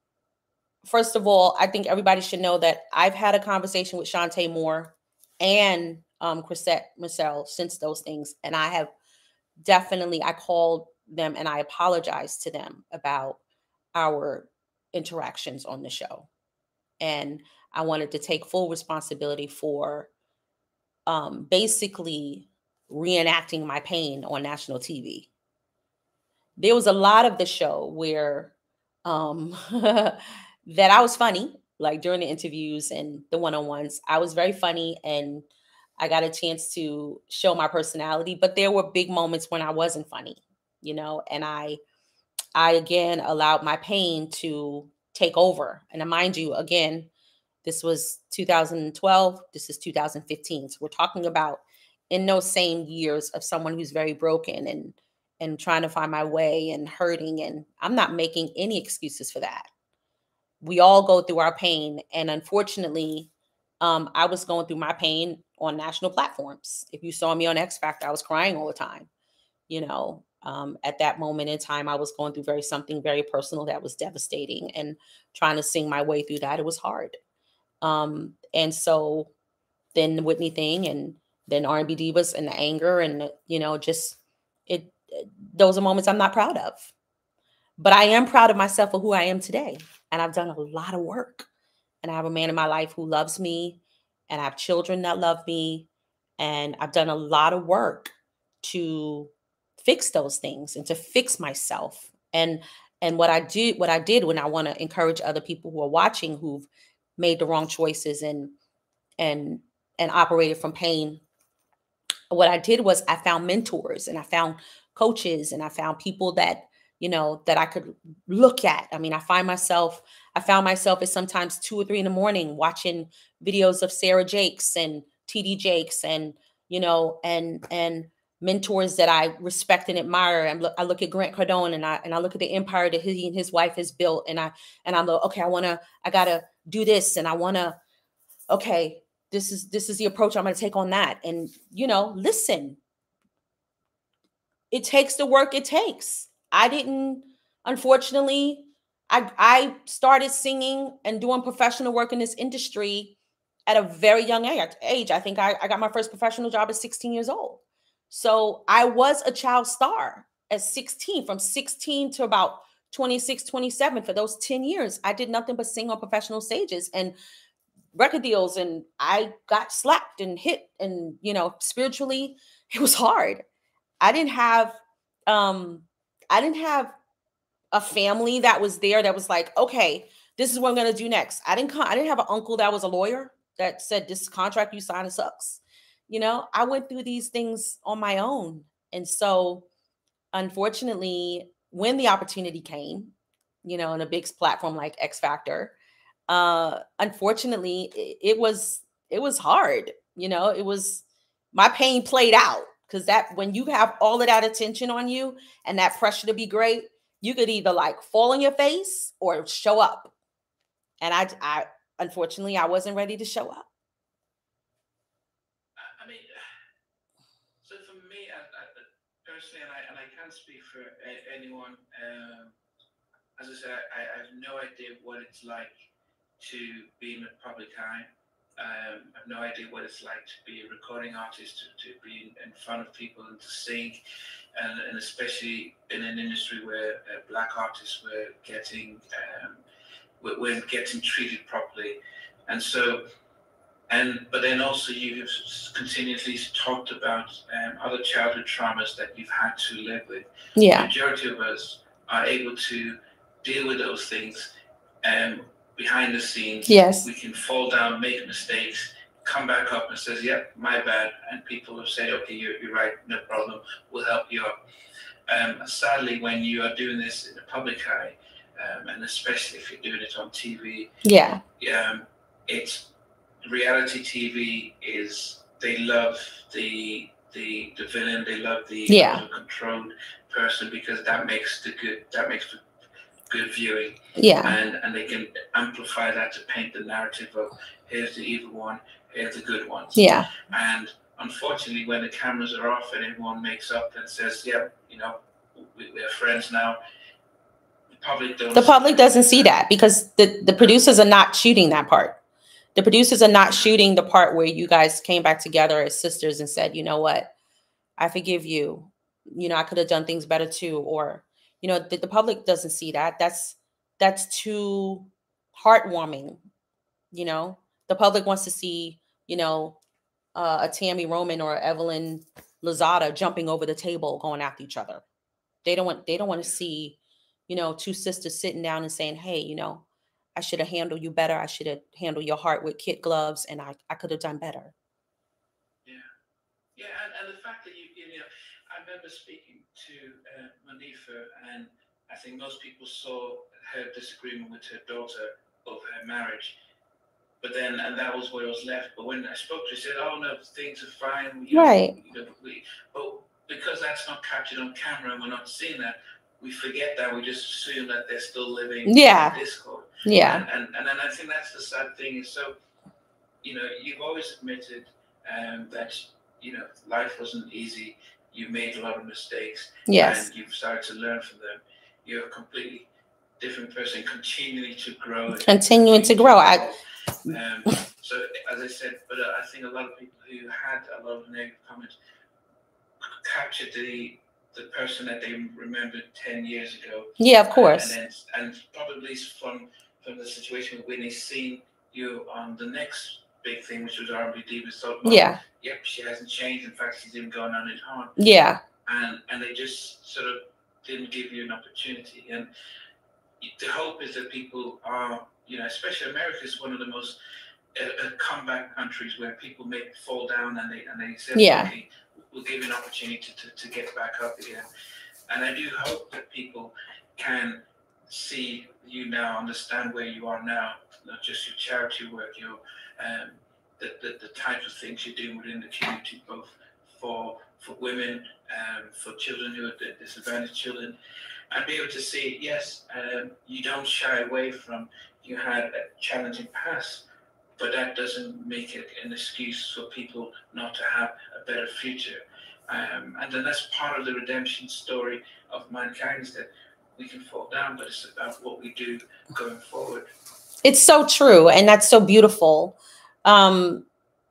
first of all, I think everybody should know that I've had a conversation with Shantae Moore and um, Chrisette Michele since those things. And I have definitely, I called them and I apologized to them about our interactions on the show. And I wanted to take full responsibility for um, basically reenacting my pain on national T V. There was a lot of the show where um, that I was funny, like during the interviews and the one-on-ones. I was very funny and I got a chance to show my personality, but there were big moments when I wasn't funny, you know, and I, I again allowed my pain to take over. And mind you, again, this was two thousand twelve, this is two thousand fifteen. So we're talking about in those same years of someone who's very broken and and trying to find my way and hurting. And I'm not making any excuses for that. We all go through our pain. And unfortunately, um, I was going through my pain on national platforms. If you saw me on X Factor, I was crying all the time. You know, um, at that moment in time, I was going through very something very personal that was devastating and trying to sing my way through that. It was hard. Um, and so then the Whitney thing and then R and B divas and the anger and, you know, just it, those are moments I'm not proud of. But I am proud of myself for who I am today. And I've done a lot of work. And I have a man in my life who loves me. And I have children that love me. And I've done a lot of work to fix those things and to fix myself. And and what I do, what I did when I want to encourage other people who are watching who've made the wrong choices and and and operated from pain, what I did was I found mentors and I found coaches and I found people that, you know, that I could look at. I mean, I find myself, I found myself at sometimes two or three in the morning watching videos of Sarah Jakes and T D Jakes and, you know, and, and mentors that I respect and admire. And look, I look at Grant Cardone and I, and I look at the empire that he and his wife has built. And I, and I'm like, okay, I want to, I got to do this. And I want to, okay, this is, this is the approach I'm going to take on that. And, you know, listen, it takes the work it takes. I didn't, unfortunately, I, I started singing and doing professional work in this industry at a very young age. I think I, I got my first professional job at sixteen years old. So I was a child star at sixteen, from sixteen to about twenty-six, twenty-seven. For those ten years, I did nothing but sing on professional stages and record deals. And I got slapped and hit and, you know, spiritually, it was hard. I didn't have, um, I didn't have a family that was there that was like, okay, this is what I'm going to do next. I didn't I didn't have an uncle that was a lawyer that said this contract you signed sucks. You know, I went through these things on my own. And so unfortunately, when the opportunity came, you know, in a big platform like X Factor, uh, unfortunately, it, it was, it was hard. You know, it was, my pain played out because that, when you have all of that attention on you and that pressure to be great, you could either like fall on your face or show up. And I, I, unfortunately, I wasn't ready to show up. I mean, so for me, I, I, personally, and I and I can't speak for a- anyone. Um, as I said, I, I have no idea what it's like to be in the public eye. Um, I have no idea what it's like to be a recording artist, to, to be in, in front of people and to sing, and, and especially in an industry where uh, black artists were getting um, were, weren't getting treated properly, and so and but then also you have continuously talked about um, other childhood traumas that you've had to live with. Yeah. The majority of us are able to deal with those things um, behind the scenes. Yes. We can fall down, make mistakes, come back up and says, "Yep, my bad," and people have said, "Okay, you're, you're right, no problem, we'll help you up." Um, sadly, when you are doing this in the public eye, um, and especially if you're doing it on T V, yeah, um, it's reality T V is they love the the the villain, they love the yeah. controlled person because that makes the good that makes the good viewing. Yeah. And and they can amplify that to paint the narrative of here's the evil one, here's the good ones. Yeah. And unfortunately, when the cameras are off and everyone makes up and says, "Yeah, you know, we, we're friends now," the public don't. The public doesn't see that because the the producers are not shooting that part. The producers are not shooting the part where you guys came back together as sisters and said, "You know what? I forgive you. You know, I could have done things better too." Or, you know, the, the public doesn't see that. That's that's too heartwarming. You know, the public wants to see, you know, uh, a Tammy Roman or Evelyn Lozada jumping over the table, going after each other. They don't want they don't want to see, you know, two sisters sitting down and saying, "Hey, you know, I should have handled you better. I should have handled your heart with kid gloves, and I, I could have done better." Yeah, yeah, and, and the fact that you, you know, I remember speaking to uh, Manifa, and I think most people saw her disagreement with her daughter over her marriage, but then, and that was where it was left. But when I spoke to her, she said, "Oh no, things are fine." You know, right. You know, we, but because that's not captured on camera and we're not seeing that, we forget that. We just assume that they're still living yeah. in discord. Yeah. And, and and then I think that's the sad thing. Is so, you know, you've always admitted um, that you know life wasn't easy. You made a lot of mistakes. Yes. And you've started to learn from them. You're a completely different person, continuing to grow. Continuing to grow. I. Um, so as I said, but uh, I think a lot of people who had a lot of negative comments captured the the person that they remembered ten years ago. Yeah, of course. And, and, then, and probably from from the situation with Whitney, seeing you on the next big thing, which was R and B Divas, thought, "Oh, yeah, yep, she hasn't changed. In fact, she's even gone on it hard." Yeah. And and they just sort of didn't give you an opportunity. And the hope is that people are, you know, especially America is one of the most uh, uh, comeback countries where people may fall down and they and they say, yeah. "Okay, we'll give you an opportunity to, to, to get back up again." And I do hope that people can see you now, understand where you are now, not just your charity work, your um, the, the, the type of things you're doing within the community, both for for women, um, for children who are disadvantaged children, and be able to see, yes, um, you don't shy away from, you had a challenging past, but that doesn't make it an excuse for people not to have a better future. Um, and then that's part of the redemption story of mankind, is that we can fall down, but it's about what we do going forward. It's so true. And that's so beautiful. Um,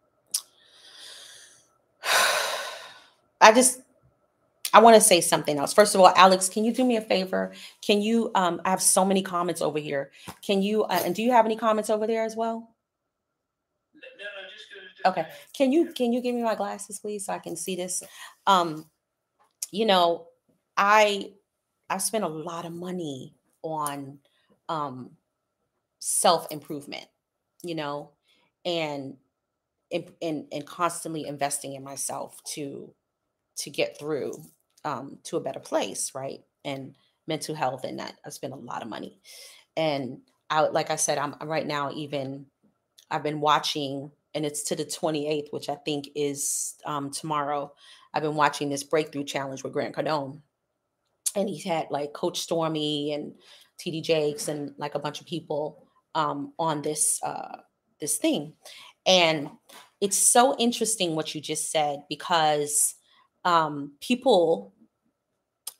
I just, I want to say something else. First of all, Alex, can you do me a favor? Can you, um, I have so many comments over here. Can you, uh, and do you have any comments over there as well? No, no, just go. Just okay. Can you, can you give me my glasses, please, so I can see this? Um, you know, I, I spent a lot of money on, um, self-improvement, you know, and, and, and constantly investing in myself to, to get through um, to a better place, right? And mental health, and that I spend a lot of money. And I, like I said, I'm, I'm right now, even I've been watching, and it's to the twenty-eighth, which I think is um, tomorrow. I've been watching this Breakthrough Challenge with Grant Cardone, and he's had like Coach Stormy and T D Jakes and like a bunch of people um, on this uh, this thing. And it's so interesting what you just said, because um, people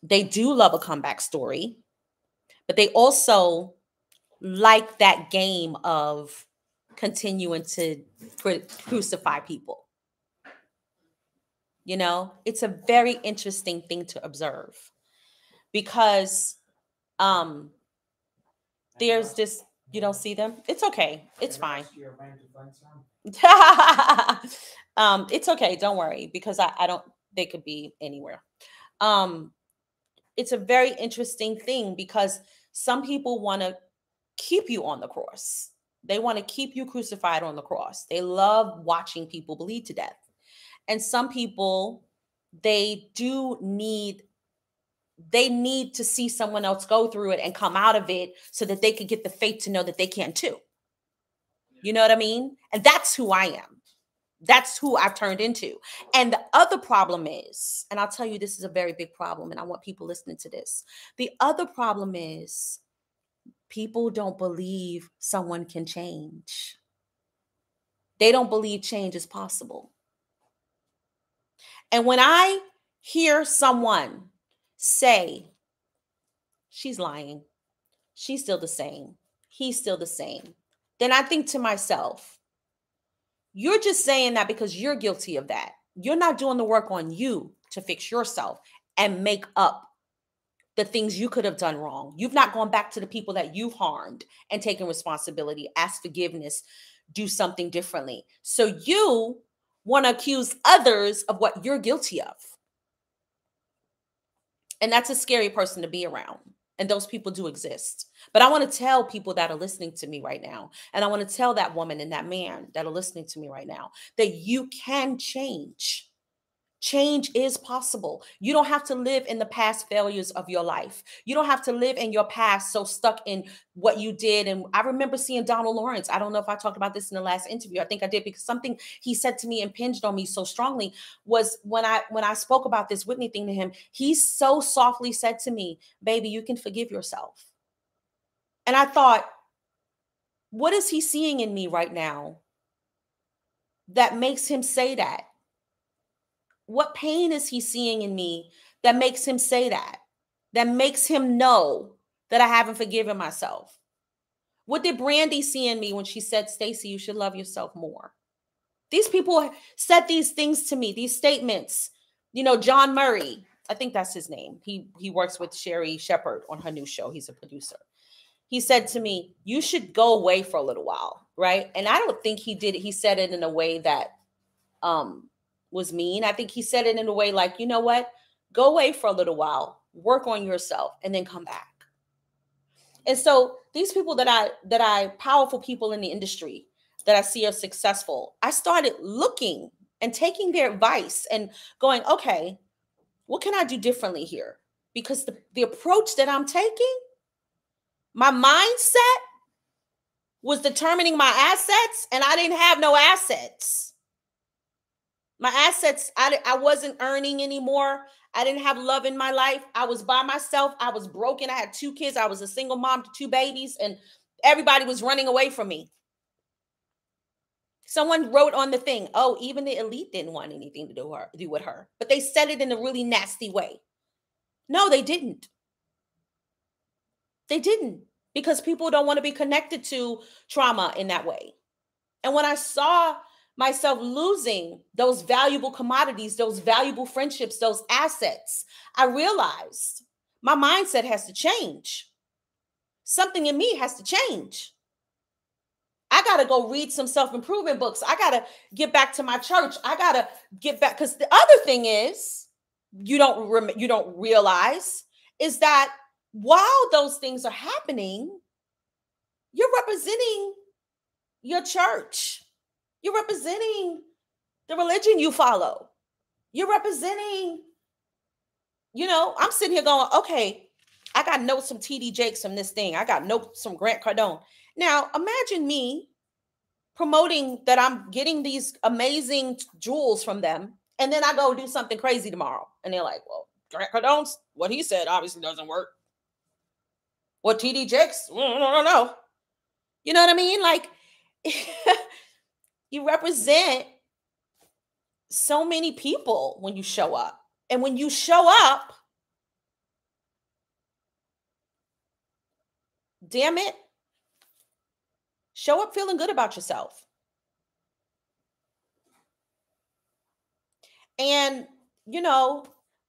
They do love a comeback story, but they also like that game of continuing to cru- crucify people. You know, it's a very interesting thing to observe because um there's this, you don't see them. It's okay. It's fine. um, it's okay. Don't worry because I, I don't, they could be anywhere. Um, it's a very interesting thing because some people want to keep you on the cross. They want to keep you crucified on the cross. They love watching people bleed to death. And some people, they do need they need to see someone else go through it and come out of it so that they could get the faith to know that they can too. You know what I mean? And that's who I am. That's who I've turned into. And the other problem is, and I'll tell you, this is a very big problem, and I want people listening to this. The other problem is people don't believe someone can change. They don't believe change is possible. And when I hear someone say, she's lying, she's still the same, he's still the same, then I think to myself, you're just saying that because you're guilty of that. You're not doing the work on you to fix yourself and make up the things you could have done wrong. You've not gone back to the people that you harmed and taken responsibility, ask forgiveness, do something differently. So you want to accuse others of what you're guilty of. And that's a scary person to be around. And those people do exist. But I want to tell people that are listening to me right now, and I want to tell that woman and that man that are listening to me right now, that you can change. Change is possible. You don't have to live in the past failures of your life. You don't have to live in your past so stuck in what you did. And I remember seeing Donald Lawrence. I don't know if I talked about this in the last interview. I think I did, because something he said to me impinged on me so strongly was when I when I spoke about this Whitney thing to him, he so softly said to me, "Baby, you can forgive yourself." And I thought, what is he seeing in me right now that makes him say that? What pain is he seeing in me that makes him say that? That makes him know that I haven't forgiven myself? What did Brandy see in me when she said, "Stacey, you should love yourself more"? These people said these things to me, these statements. You know, John Murray, I think that's his name. He, he works with Sherry Shepherd on her new show. He's a producer. He said to me, "You should go away for a little while," right? And I don't think he did it. He said it in a way that um, was mean. I think he said it in a way like, you know what? Go away for a little while, work on yourself, and then come back. And so these people that I, that I, powerful people in the industry that I see are successful, I started looking and taking their advice and going, okay, what can I do differently here? Because the, the approach that I'm taking, my mindset was determining my assets, and I didn't have no assets. My assets, I, I wasn't earning anymore. I didn't have love in my life. I was by myself. I was broken. I had two kids. I was a single mom to two babies, and everybody was running away from me. Someone wrote on the thing, oh, even the elite didn't want anything to do, her, do with her, but they said it in a really nasty way. No, they didn't. They didn't, because people don't want to be connected to trauma in that way. And when I saw myself losing those valuable commodities, those valuable friendships, those assets, I realized my mindset has to change. Something in me has to change. I got to go read some self-improvement books. I got to get back to my church. I got to get back, because the other thing is, you don't rem- you don't realize is that while those things are happening, you're representing your church. You're representing the religion you follow. You're representing, you know, I'm sitting here going, okay, I got notes from T D Jakes from this thing. I got notes from Grant Cardone. Now, imagine me promoting that I'm getting these amazing jewels from them, and then I go do something crazy tomorrow. And they're like, well, Grant Cardone's, what he said obviously doesn't work. What T D Jakes? No, no, no, no. You know what I mean? Like, you represent so many people when you show up. And when you show up, damn it, show up feeling good about yourself. And, you know,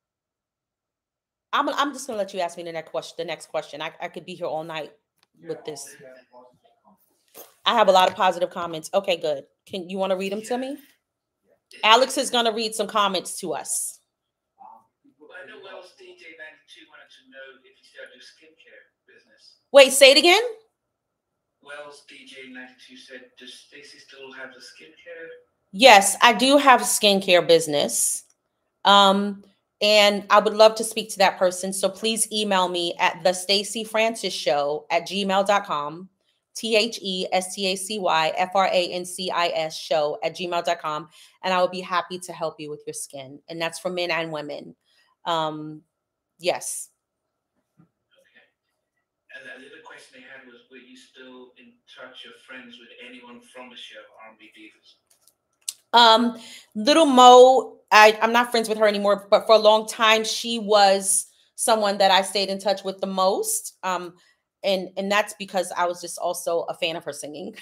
I'm, I'm just going to let you ask me the next question. The next question. I, I could be here all night with this. I have a lot of positive comments. Okay, good. Can you want to read them to me? Alex is going to read some comments to us. Well, I know Wells D J ninety-two wanted to know if you still do skincare business. Wait, say it again. Wells D J ninety-two said, does Stacey still have the skincare? Yes, I do have a skincare business. Um, and I would love to speak to that person. So please email me at the Stacey Francis Show at gmail dot com. T H E S T A C Y F R A N C I S show at gmail dot com. And I will be happy to help you with your skin. And that's for men and women. Um, yes. Okay. And the other question they had was, were you still in touch or friends with anyone from the show, R and B Divas? Um, Little Mo, I, I'm not friends with her anymore, but for a long time, she was someone that I stayed in touch with the most. Um, and, and that's because I was just also a fan of her singing.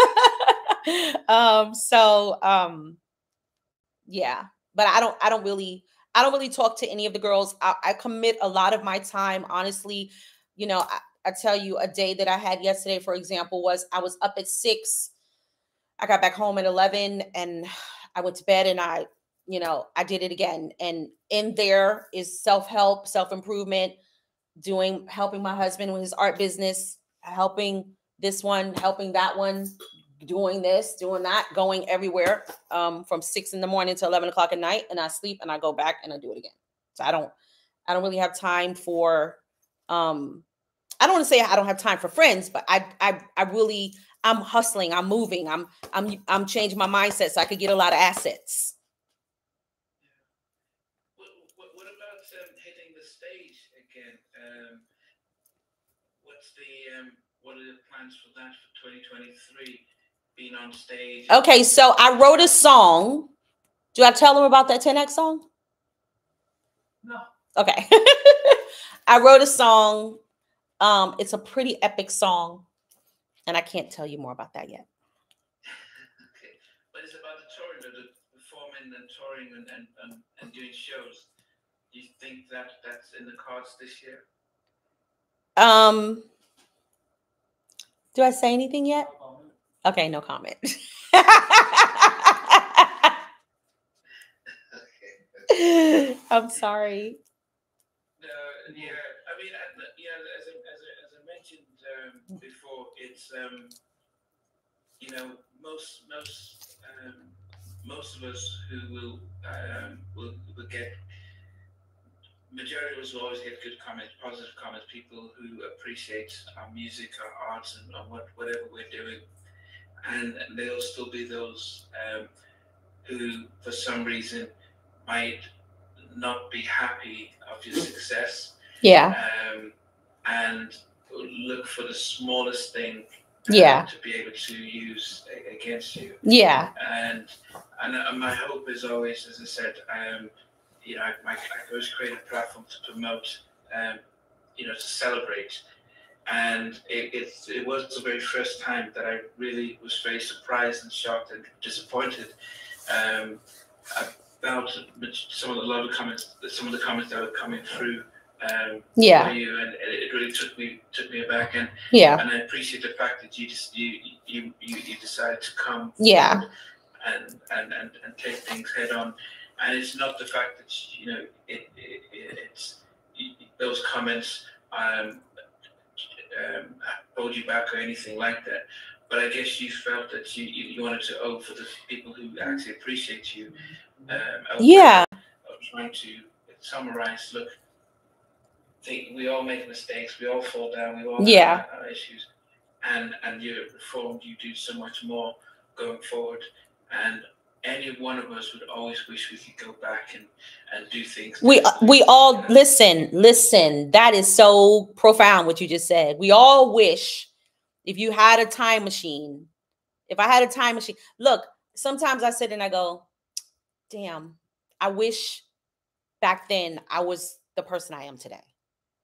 um, so, um, yeah, but I don't, I don't really, I don't really talk to any of the girls. I, I commit a lot of my time, honestly. You know, I, I tell you, a day that I had yesterday, for example, was I was up at six. I got back home at eleven and I went to bed and I, you know, I did it again. And in there is self-help, self-improvement, doing, helping my husband with his art business, helping this one, helping that one, doing this, doing that, going everywhere um, from six in the morning to eleven o'clock at night. And I sleep and I go back and I do it again. So I don't, I don't really have time for, um, I don't want to say I don't have time for friends, but I, I, I really, I'm hustling, I'm moving, I'm, I'm, I'm changing my mindset so I could get a lot of assets. What, what, what about um, hitting the stage again? Um, what's the, um, what are the plans for that for twenty twenty-three? Being on stage. Okay, so I wrote a song. Do I tell them about that ten X song? No. Okay. I wrote a song. Um, it's a pretty epic song, and I can't tell you more about that yet. Okay, but it's about the touring, the performing and touring and, and, and, and doing shows. Do you think that that's in the cards this year? Um, do I say anything yet? Okay, no comment. Okay. I'm sorry. No, yeah, I mean, yeah, as I, as I, as I mentioned um, before, it's um, you know, most most um, most of us who will um, will, will get. Majority of us will always get good comments, positive comments, people who appreciate our music, our arts, and, and what, whatever we're doing. And, and there'll still be those um, who, for some reason, might not be happy of your success. Yeah. Um, and look for the smallest thing uh, yeah. to be able to use against you. Yeah. And, and my hope is always, as I said, um, you know, I, I, I always create a platform to promote, um, you know, to celebrate. And it, it, it was the very first time that I really was very surprised and shocked and disappointed um, about some of the lot of comments, some of the comments that were coming through um, yeah. for you, and it really took me took me aback. And yeah, and I appreciate the fact that you just you you you, you decided to come yeah and, and and and take things head on. And it's not the fact that, you know, it, it, it's those comments um, um, hold you back or anything like that. But I guess you felt that you, you, you wanted to owe for the people who actually appreciate you. Um, yeah. Of trying to summarize, look, think we all make mistakes, we all fall down, we all yeah. have our issues. And, and you're reformed, you do so much more going forward. And any one of us would always wish we could go back and, and do things. We we all listen, listen. That is so profound what you just said. We all wish if you had a time machine. If I had a time machine, look, sometimes I sit and I go, damn, I wish back then I was the person I am today.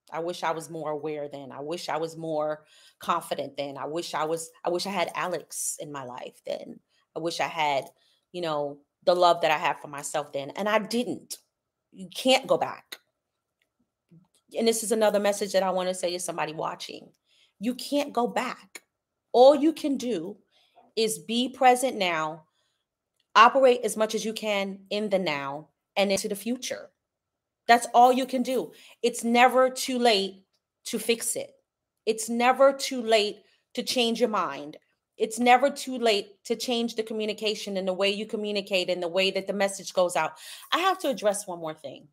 I wish I was more aware then. I wish I was more confident then. I wish I was, I wish I had Alex in my life then. I wish I had, you know, the love that I had for myself then. And I didn't. You can't go back. And this is another message that I want to say to somebody watching. You can't go back. All you can do is be present now, operate as much as you can in the now and into the future. That's all you can do. It's never too late to fix it. It's never too late to change your mind. It's never too late to change the communication and the way you communicate and the way that the message goes out. I have to address one more thing.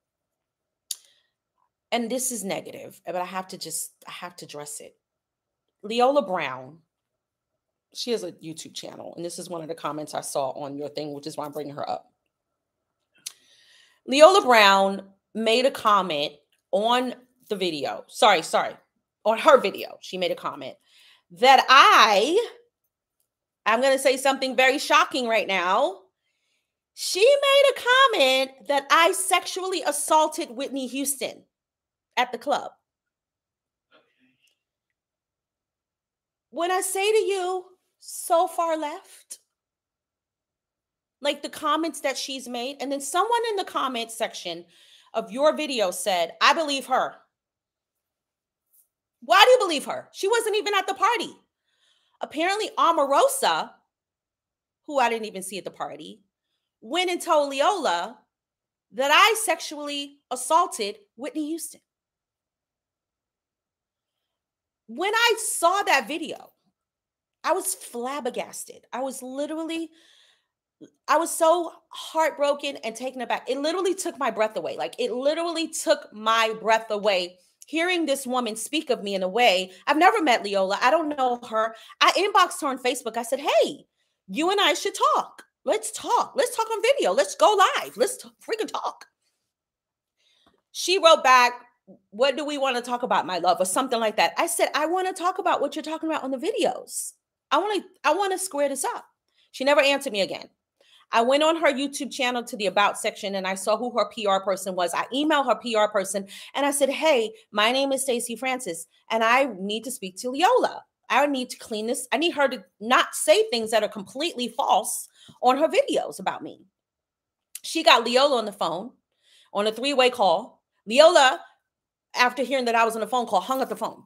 And this is negative, but I have to just, I have to address it. Leola Brown, she has a YouTube channel, and this is one of the comments I saw on your thing, which is why I'm bringing her up. Leola Brown made a comment on the video. Sorry, sorry. On her video, she made a comment that I, I'm going to say something very shocking right now. She made a comment that I sexually assaulted Whitney Houston at the club. When I say to you, so far left, like the comments that she's made, and then someone in the comment section of your video said, I believe her. Why do you believe her? She wasn't even at the party. Apparently, Omarosa, who I didn't even see at the party, went and told Leola that I sexually assaulted Whitney Houston. When I saw that video, I was flabbergasted. I was literally, I was so heartbroken and taken aback. It literally took my breath away. Like it literally took my breath away hearing this woman speak of me in a way. I've never met Leola. I don't know her. I inboxed her on Facebook. I said, hey, you and I should talk. Let's talk. Let's talk on video. Let's go live. Let's t- freaking talk. She wrote back, what do we want to talk about, my love? Or something like that. I said, I want to talk about what you're talking about on the videos. I want to, I want to square this up. She never answered me again. I went on her YouTube channel to the About section and I saw who her P R person was. I emailed her P R person and I said, hey, my name is Stacey Francis and I need to speak to Leola. I need to clean this. I need her to not say things that are completely false on her videos about me. She got Leola on the phone on a three-way call. Leola, after hearing that I was on a phone call, hung up the phone.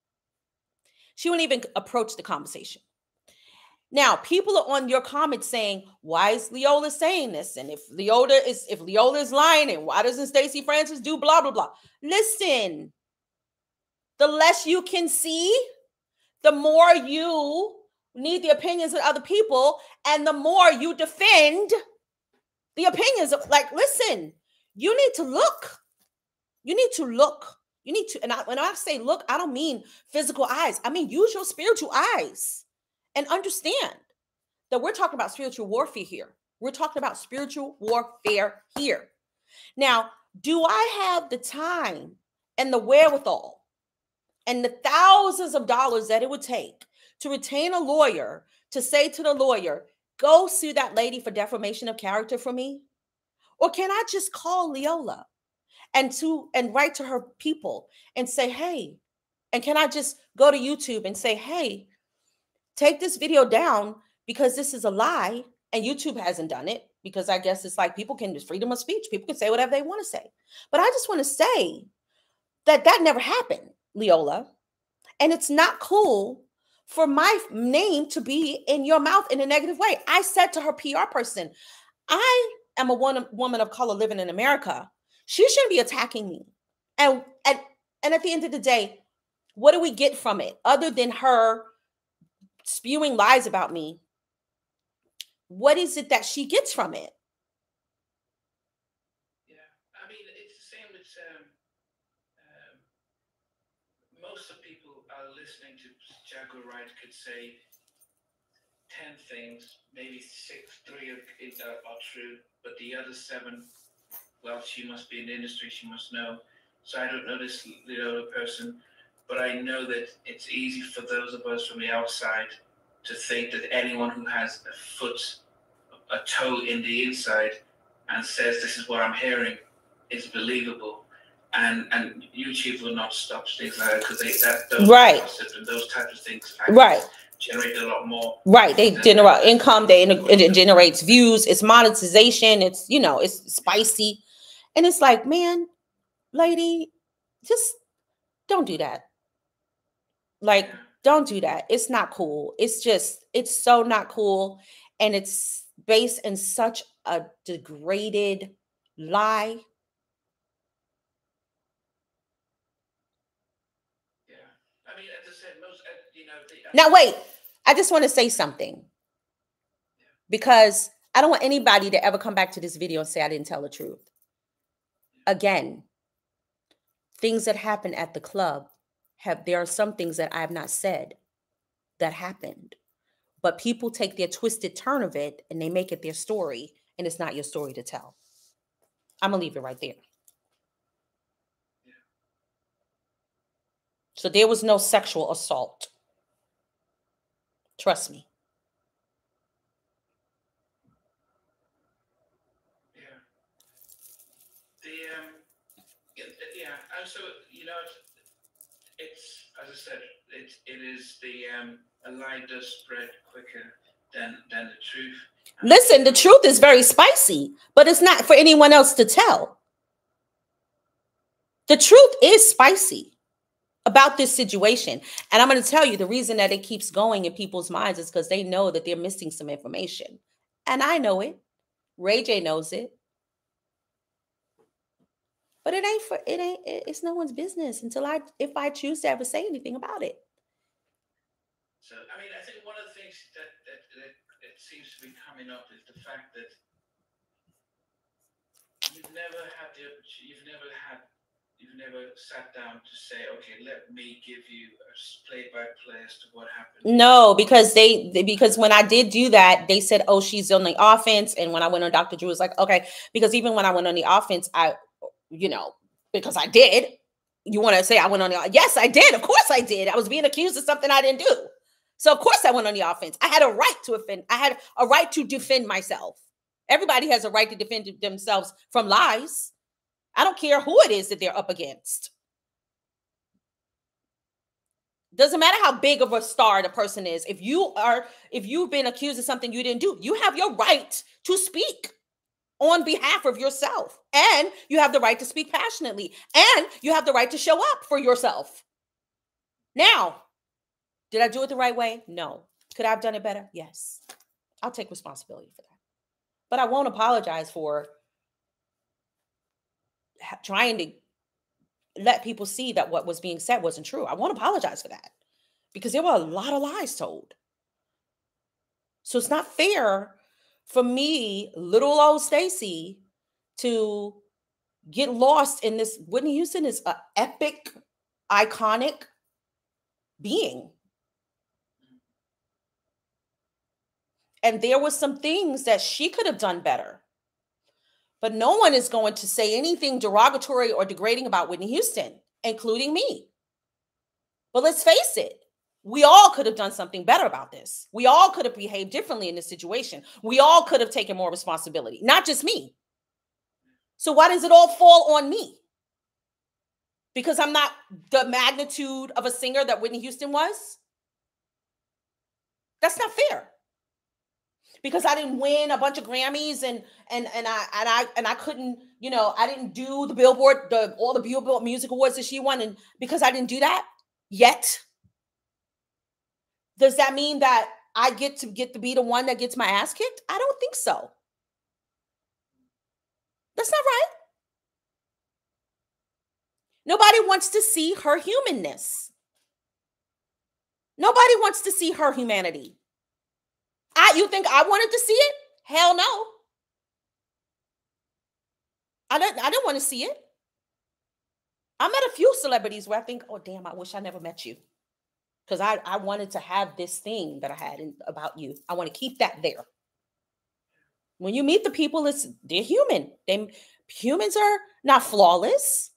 She wouldn't even approach the conversation. Now, people are on your comments saying, why is Leola saying this? And if Leola is, if Leola is lying, and why doesn't Stacey Francis do blah, blah, blah? Listen, the less you can see, the more you need the opinions of other people, and the more you defend the opinions of, like, listen, you need to look. You need to look. You need to, and I, when I say look, I don't mean physical eyes. I mean, use your spiritual eyes and understand that we're talking about spiritual warfare here. We're talking about spiritual warfare here. Now, do I have the time and the wherewithal and the thousands of dollars that it would take to retain a lawyer to say to the lawyer, go sue that lady for defamation of character for me? Or can I just call Leola and to and write to her people and say, hey, and can I just go to YouTube and say, hey, take this video down because this is a lie, and YouTube hasn't done it because I guess it's like people can, just freedom of speech. People can say whatever they want to say. But I just want to say that that never happened, Leola. And it's not cool for my name to be in your mouth in a negative way. I said to her P R person, I am a one, woman of color living in America. She shouldn't be attacking me. And, and, and at the end of the day, what do we get from it other than her spewing lies about me? What is it that she gets from it? Yeah, I mean, it's the same with um, um, most of people are listening to Jaguar Wright could say ten things, maybe six, three are, are true, but the other seven, well, she must be in the industry, she must know. So I don't know this little person, but I know that it's easy for those of us from the outside to think that anyone who has a foot, a toe in the inside and says this is what I'm hearing is believable. and and YouTube will not stop things like that because they that those right and those types of things right generate a lot more. Right, they generate income. They it generates views. It's monetization. It's you know it's spicy, and it's like, man, lady, just don't do that. Like, yeah. Don't do that. It's not cool. It's just it's so not cool, and it's based in such a degraded lie. I mean, as I said, most, you know. The, uh, now, wait. I just want to say something because I don't want anybody to ever come back to this video and say I didn't tell the truth. Again, things that happen at the club have, there are some things that I have not said that happened, but people take their twisted turn of it and they make it their story, and it's not your story to tell. I'm gonna leave it right there. So there was no sexual assault. Trust me. Yeah. The um. Yeah. Also, you know, it's as I said, it it is the um. A lie does spread quicker than than the truth. Listen, the truth is very spicy, but it's not for anyone else to tell. The truth is spicy about this situation. And I'm going to tell you the reason that it keeps going in people's minds is because they know that they're missing some information. And I know it. Ray J knows it. But it ain't for it ain't it's no one's business until I if I choose to ever say anything about it. So I mean, I think one of the things that that, that it seems to be coming up is the fact that you've never had the you've never had You've never sat down to say, okay, let me give you a play-by-play as to what happened. No, because they, they because when I did do that, they said, oh, she's on the offense. And when I went on Doctor Drew, it was like, okay, because even when I went on the offense, I, you know, because I did. You want to say I went on the yes, I did. Of course I did. I was being accused of something I didn't do. So of course I went on the offense. I had a right to offend. I had a right to defend myself. Everybody has a right to defend themselves from lies. I don't care who it is that they're up against. Doesn't matter how big of a star the person is. If you are, if you've been accused of something you didn't do, you have your right to speak on behalf of yourself. And you have the right to speak passionately. And you have the right to show up for yourself. Now, did I do it the right way? No. Could I have done it better? Yes. I'll take responsibility for that. But I won't apologize for trying to let people see that what was being said wasn't true. I won't apologize for that because there were a lot of lies told. So it's not fair for me, little old Stacy, to get lost in this. Whitney Houston is an epic, iconic being. And there were some things that she could have done better. But no one is going to say anything derogatory or degrading about Whitney Houston, including me. But let's face it, we all could have done something better about this. We all could have behaved differently in this situation. We all could have taken more responsibility, not just me. So why does it all fall on me? Because I'm not the magnitude of a singer that Whitney Houston was? That's not fair. Because I didn't win a bunch of Grammys and and and I and I and I couldn't, you know, I didn't do the Billboard, the all the Billboard Music Awards that she won, and because I didn't do that yet, does that mean that I get to get to be the one that gets my ass kicked? I don't think so. That's not right. Nobody wants to see her humanness. Nobody wants to see her humanity. I, you think I wanted to see it? Hell no. I didn't, I didn't want to see it. I met a few celebrities where I think, oh, damn, I wish I never met you. Because I, I wanted to have this thing that I had in, about you. I want to keep that there. When you meet the people, it's they're human. They, humans are not flawless.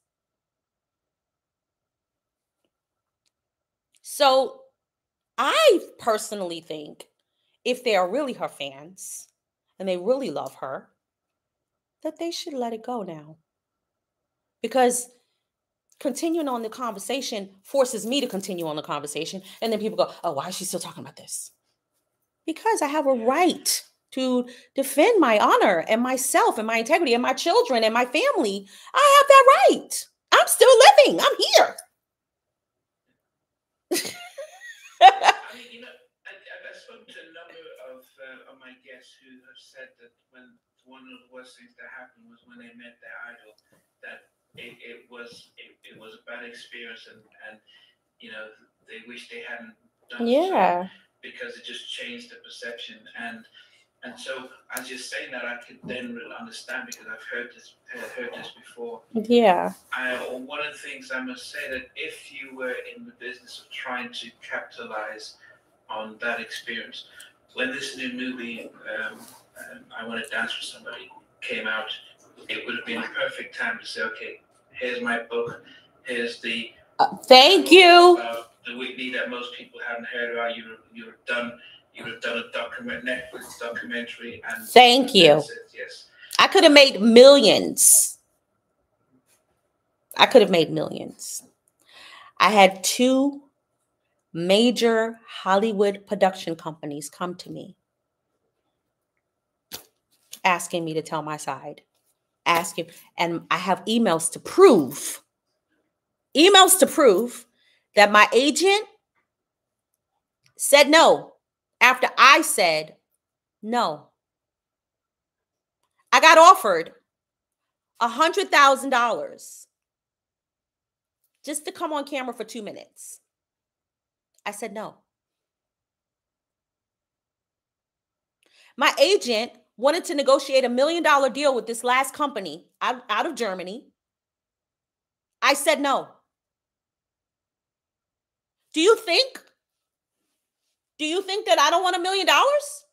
So I personally think if they are really her fans and they really love her, that they should let it go now. Because continuing on the conversation forces me to continue on the conversation. And then people go, oh, why is she still talking about this? Because I have a right to defend my honor and myself and my integrity and my children and my family. I have that right. I'm still living. I'm here. I mean, you know, I, I've spoken to a number of, uh, of my guests who have said that when one of the worst things that happened was when they met their idol, that it, it was it, it was a bad experience, and, and you know, they wish they hadn't done Yeah. so because it just changed the perception. And and so as you're saying that, I could then really understand, because I've heard this heard this before. Yeah. I, one of the things I must say, that if you were in the business of trying to capitalize on that experience, when this new movie, um, um, I Want to Dance with Somebody, came out, it would have been a perfect time to say, okay, here's my book, here's the uh, thank you about the Whitney that most people haven't heard about. You you have done you have done a document Netflix documentary, and thank you. It, yes, I could have made millions. I could have made millions. I had two major Hollywood production companies come to me asking me to tell my side, asking, and I have emails to prove, emails to prove that my agent said no after I said no. I got offered a hundred thousand dollars just to come on camera for two minutes. I said no. My agent wanted to negotiate a million dollar deal with this last company out, out of Germany. I said no. Do you think? Do you think that I don't want a million dollars?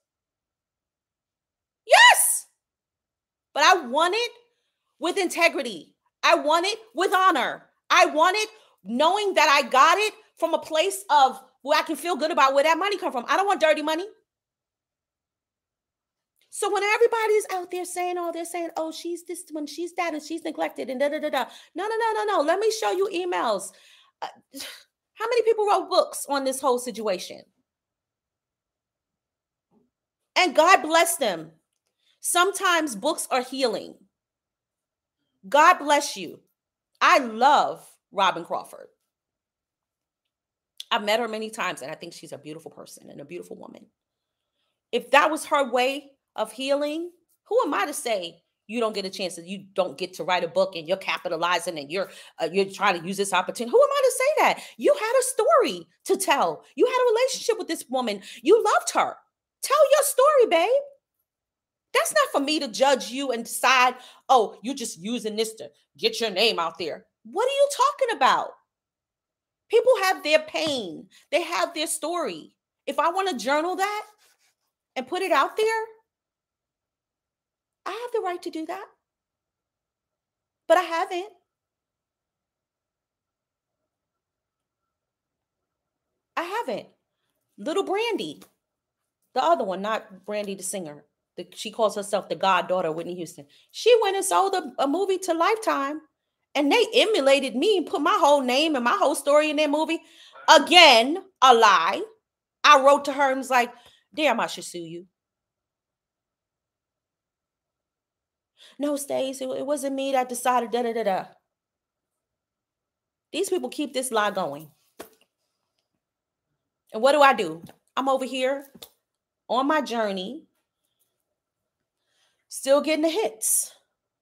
Yes. But I want it with integrity. I want it with honor. I want it knowing that I got it from a place of where I can feel good about where that money come from. I don't want dirty money. So when everybody's out there saying, oh, they're saying, oh, she's this one, she's that, and she's neglected, and da da da da. No, no, no, no, no. Let me show you emails. Uh, how many people wrote books on this whole situation? And God bless them. Sometimes books are healing. God bless you. I love Robin Crawford. I've met her many times, and I think she's a beautiful person and a beautiful woman. If that was her way of healing, who am I to say you don't get a chance, that you don't get to write a book and you're capitalizing and you're uh, you're trying to use this opportunity? Who am I to say that? You had a story to tell. You had a relationship with this woman. You loved her. Tell your story, babe. That's not for me to judge you and decide, oh, you're just using this to get your name out there. What are you talking about? People have their pain. They have their story. If I want to journal that and put it out there, I have the right to do that. But I haven't. I haven't. Little Brandy, the other one, not Brandy the singer. The, she calls herself the goddaughter of Whitney Houston. She went and sold a, a movie to Lifetime, and they emulated me and put my whole name and my whole story in their movie. Again, a lie. I wrote to her and was like, damn, I should sue you. No, Stace, it, it wasn't me that decided da da da da. These people keep this lie going. And what do I do? I'm over here on my journey, still getting the hits.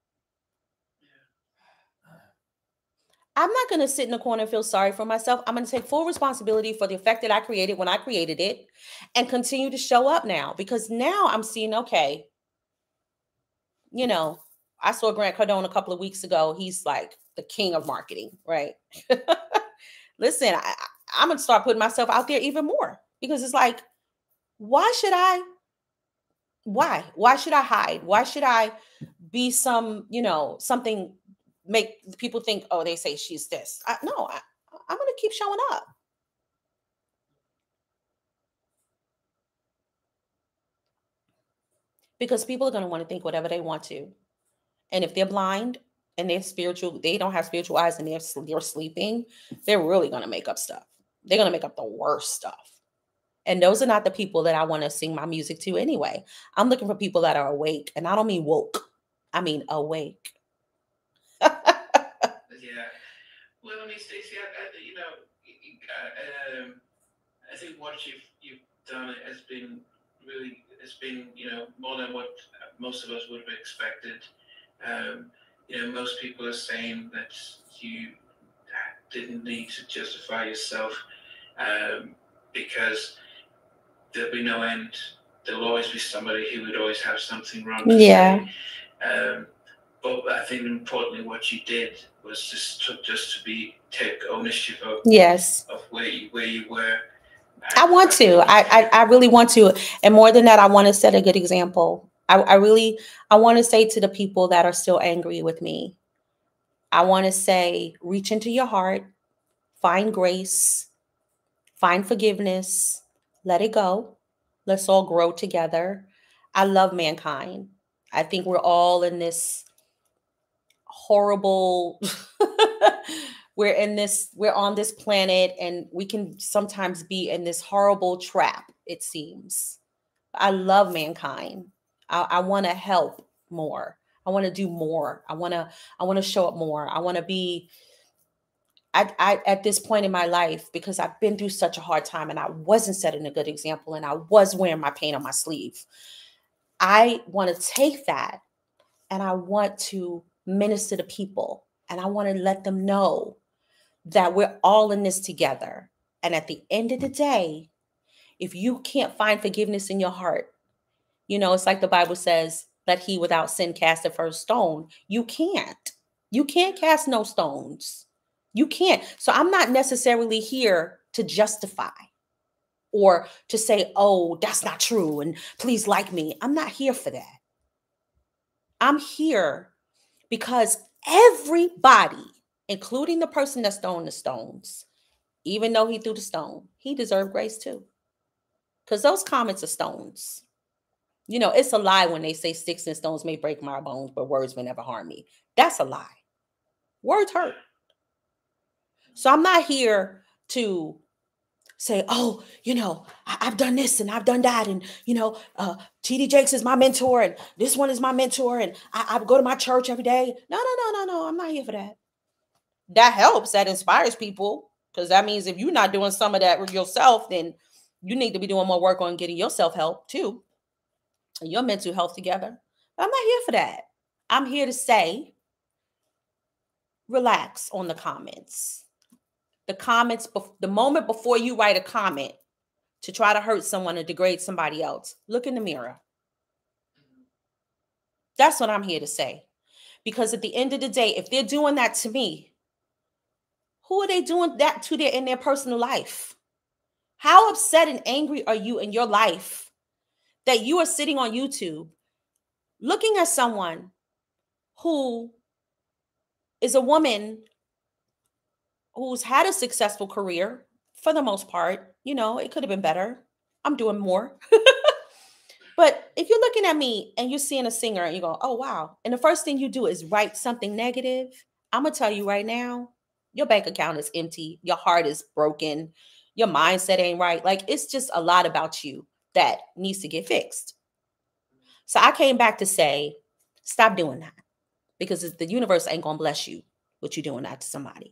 I'm not going to sit in the corner and feel sorry for myself. I'm going to take full responsibility for the effect that I created when I created it and continue to show up now, because now I'm seeing, okay, you know, I saw Grant Cardone a couple of weeks ago. He's like the king of marketing, right? Listen, I, I'm going to start putting myself out there even more, because it's like, why should I, why? Why should I hide? Why should I be some, you know, something make people think, oh, they say she's this. I, no, I, I'm going to keep showing up. Because people are going to want to think whatever they want to. And if they're blind and they're spiritual, they don't have spiritual eyes and they're, they're sleeping, they're really going to make up stuff. They're going to make up the worst stuff. And those are not the people that I want to sing my music to anyway. I'm looking for people that are awake. And I don't mean woke. I mean awake. Yeah. Well, I mean, Stacey, I, I, you know, I, um, I think what you've, you've done has been really, has been, you know, more than what most of us would have expected. Um, you know, most people are saying that you didn't need to justify yourself um, because there'll be no end. There'll always be somebody who would always have something wrong to Yeah. say. Um, but I think importantly, what you did was just to, just to be take ownership of Yes. of where you where you were. I want to. I, I I really want to. And more than that, I want to set a good example. I, I really I want to say to the people that are still angry with me, I want to say, reach into your heart, find grace, find forgiveness, let it go. Let's all grow together. I love mankind. I think we're all in this horrible, we're in this, we're on this planet and we can sometimes be in this horrible trap, it seems. I love mankind. I, I want to help more. I want to do more. I want to, I want to show up more. I want to be I, I, at this point in my life, because I've been through such a hard time and I wasn't setting a good example and I was wearing my pain on my sleeve. I want to take that and I want to minister to people and I want to let them know that we're all in this together. And at the end of the day, if you can't find forgiveness in your heart, you know, it's like the Bible says, let he without sin cast the first stone. You can't. You can't cast no stones. You can't. So I'm not necessarily here to justify or to say, oh, that's not true and please like me. I'm not here for that. I'm here because everybody, including the person that's throwing the stones, even though he threw the stone, he deserved grace too. Because those comments are stones. You know, it's a lie when they say sticks and stones may break my bones, but words may never harm me. That's a lie. Words hurt. So I'm not here to say, oh, you know, I- I've done this and I've done that. And, you know, uh, T D Jakes is my mentor and this one is my mentor. And I, I go to my church every day. No, no, no, no, no. I'm not here for that. That helps. That inspires people. Because that means if you're not doing some of that yourself, then you need to be doing more work on getting yourself help too. And your mental health together. But I'm not here for that. I'm here to say, relax on the comments. The comments, the moment before you write a comment to try to hurt someone or degrade somebody else, look in the mirror. That's what I'm here to say. Because at the end of the day, if they're doing that to me, who are they doing that to their, in their personal life? How upset and angry are you in your life that you are sitting on YouTube looking at someone who is a woman who's had a successful career for the most part? You know, it could have been better. I'm doing more. But if you're looking at me and you're seeing a singer and you go, oh, wow. And the first thing you do is write something negative. I'm going to tell you right now, your bank account is empty. Your heart is broken. Your mindset ain't right. Like, it's just a lot about you that needs to get fixed. So I came back to say, stop doing that, because the universe ain't going to bless you with you doing that to somebody.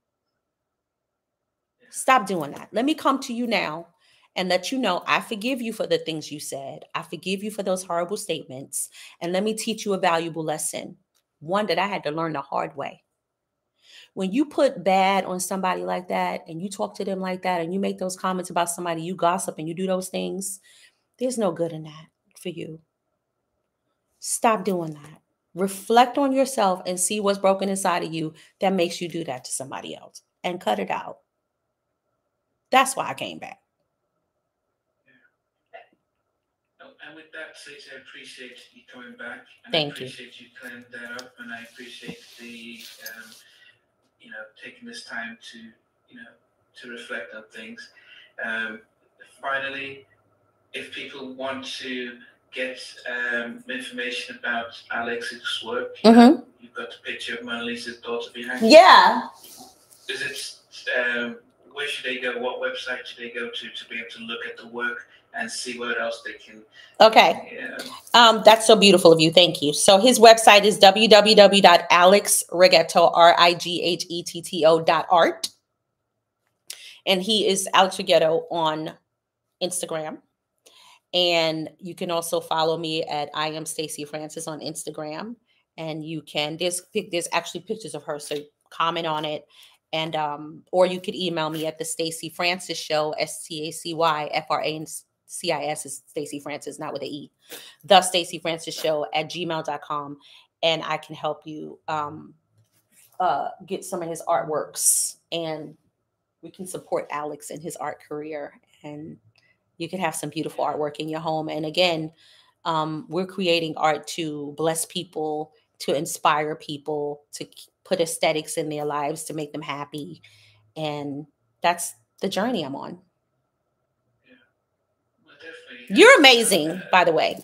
Stop doing that. Let me come to you now and let you know I forgive you for the things you said. I forgive you for those horrible statements. And let me teach you a valuable lesson, one that I had to learn the hard way. When you put bad on somebody like that and you talk to them like that and you make those comments about somebody, you gossip and you do those things, there's no good in that for you. Stop doing that. Reflect on yourself and see what's broken inside of you that makes you do that to somebody else, and cut it out. That's why I came back. Yeah. Oh, and with that, Stacey, I appreciate you coming back. And Thank I appreciate you. you clearing that up, and I appreciate the, um, you know, taking this time to, you know, to reflect on things. Um, finally, if people want to get um, information about Alex's work, Mm-hmm. you've got the picture of Mona Lisa's daughter behind. Yeah. Is it? Um, where should they go? What website should they go to to be able to look at the work and see what else they can? Okay. Yeah. Um, that's so beautiful of you. Thank you. So his website is w w w dot alex righetto, R I G H E T T O dot art. And he is Alex Righetto on Instagram. And you can also follow me at I am Stacey Francis on Instagram. And you can, there's there's actually pictures of her. So comment on it. And um, or you could email me at the Stacey Francis Show, S T A C Y F R A N C I S is Stacey Francis, not with an E. The Stacey Francis Show at gmail dot com. And I can help you um, uh, get some of his artworks, and we can support Alex in his art career, and you can have some beautiful artwork in your home. And again, um, we're creating art to bless people, to inspire people, to put aesthetics in their lives, to make them happy. And that's the journey I'm on. Yeah. Well, definitely. You're amazing, by the way.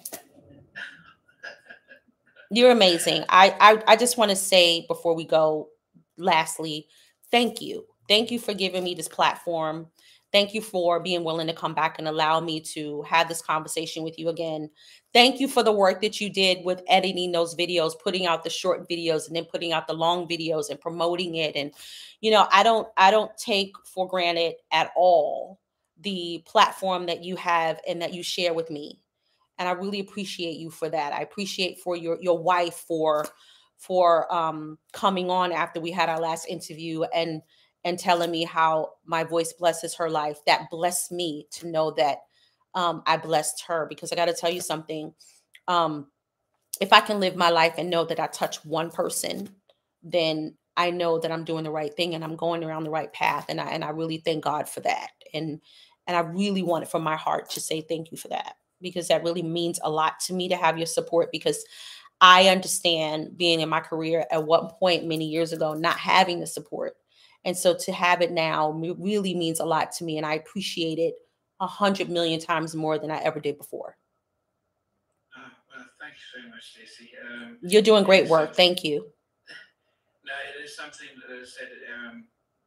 You're amazing. I, I, I just want to say before we go, lastly, thank you. Thank you for giving me this platform. Thank you for being willing to come back and allow me to have this conversation with you again. Thank you for the work that you did with editing those videos, putting out the short videos and then putting out the long videos and promoting it. And, you know, I don't, I don't take for granted at all the platform that you have and that you share with me. And I really appreciate you for that. I appreciate for your, your wife for, for um, coming on after we had our last interview and, and telling me how my voice blesses her life. That blessed me to know that um, I blessed her, because I got to tell you something. Um, if I can live my life and know that I touch one person, then I know that I'm doing the right thing and I'm going around the right path. And I, and I really thank God for that. And, and I really want it from my heart to say thank you for that, because that really means a lot to me to have your support, because I understand being in my career at one point many years ago, not having the support. And so to have it now really means a lot to me. And I appreciate it a hundred million times more than I ever did before. Oh, well, thank you very much, Stacey. Um, You're doing great work. Thank you. No, it is something that I said, um,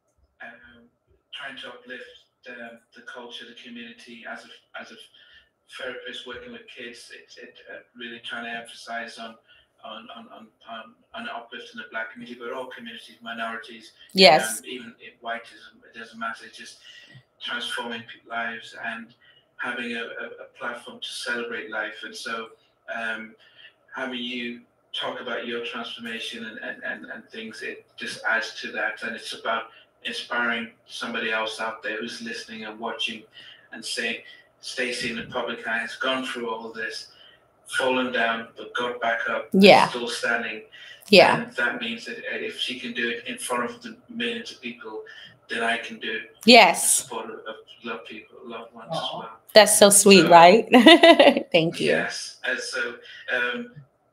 um, trying to uplift the, the culture, the community as a, as a therapist working with kids. It's it, uh, really trying to emphasize on on on on on, on uplifting the Black community, but all communities, minorities, yes, um, even if whiteism, it doesn't matter. It's just transforming lives and having a, a, a platform to celebrate life. And so, um, having you talk about your transformation and, and, and, and things, it just adds to that. And it's about inspiring somebody else out there who's listening and watching and saying, Stacey in the public eye has gone through all this, fallen down, but got back up, yeah, still standing. Yeah. And that means that if she can do it in front of the millions of people, then I can do it. Yes. In support of, of loved people, loved ones Aww. As well. That's so sweet, so, right? Thank you. Yes. And so, um,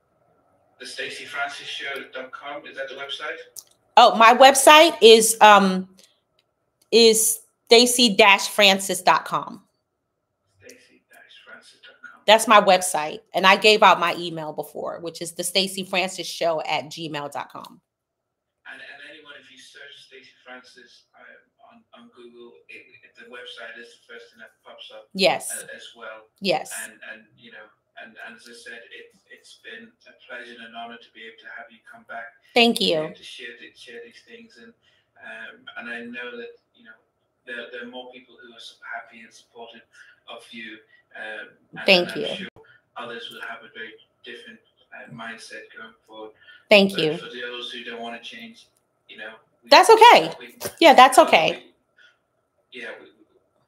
the Stacey Francis Show dot com, is that the website? Oh, my website is um is Stacey Francis dot com. Stacey Francis dot com. That's my website. And I gave out my email before, which is the Stacey Francis Show at gmail dot com. And, and anyone, if you search Stacey Francis uh, on, on Google, it, it, the website is the first thing that pops up. Yes. Uh, as well. Yes. And, and you know, and, and as I said, it, it's been a pleasure and an honor to be able to have you come back. Thank you. To share, to share these things. And um, and I know that, you know, there, there are more people who are happy and supportive of you. Um, and, Thank and I'm you. sure others will have a very different uh, mindset going forward. Thank but you. For those who don't want to change, you know. We, that's okay. We, yeah, that's okay. We, yeah, we,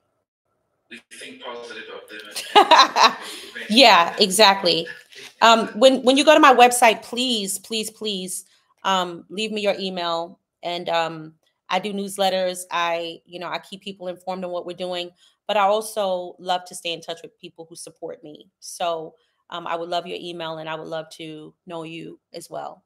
we think positive of them. And, and yeah, exactly. Um, when, when you go to my website, please, please, please um, leave me your email. And um, I do newsletters. I, you know, I keep people informed on what we're doing, but I also love to stay in touch with people who support me. So um, I would love your email, and I would love to know you as well.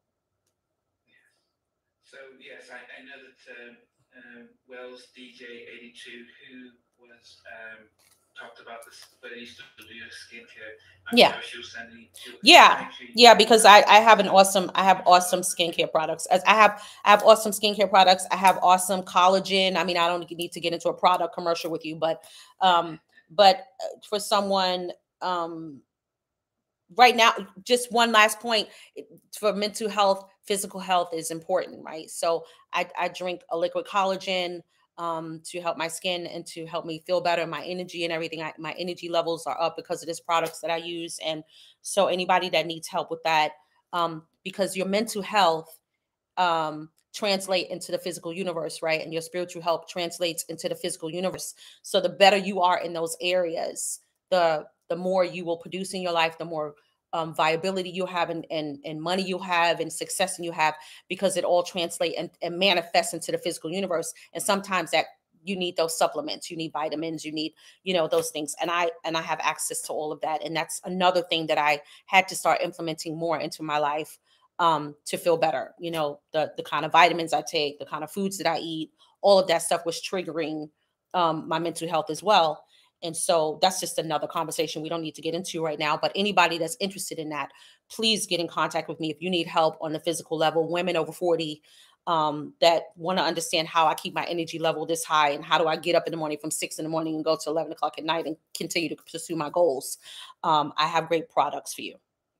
So yes, I, I know that um, um, Wells D J eighty-two, who was um, talked about this, but I used to do your skincare. I'm Yeah. sure she'll send you. she'll- Yeah. make sure you- Yeah, because I, I have an awesome, I have awesome skincare products. As I have, I have awesome skincare products. I have awesome collagen. I mean, I don't need to get into a product commercial with you, but, um, but uh, for someone, um, right now, just one last point it- for mental health, physical health is important, right? So I, I drink a liquid collagen um, to help my skin and to help me feel better, my energy and everything. I, my energy levels are up because of this products that I use. And so anybody that needs help with that, um, because your mental health um, translate into the physical universe, right? And your spiritual health translates into the physical universe. So the better you are in those areas, the the more you will produce in your life, the more um, viability you have and, and, and money you have and success you have, because it all translates and, and manifests into the physical universe. And sometimes that you need those supplements, you need vitamins, you need, you know, those things. And I, and I have access to all of that. And that's another thing that I had to start implementing more into my life um, to feel better. You know, the, the kind of vitamins I take, the kind of foods that I eat, all of that stuff was triggering um, my mental health as well. And so that's just another conversation we don't need to get into right now. But anybody that's interested in that, please get in contact with me if you need help on the physical level. Women over forty um, that want to understand how I keep my energy level this high and how do I get up in the morning from six in the morning and go to eleven o'clock at night and continue to pursue my goals. Um, I have great products for you.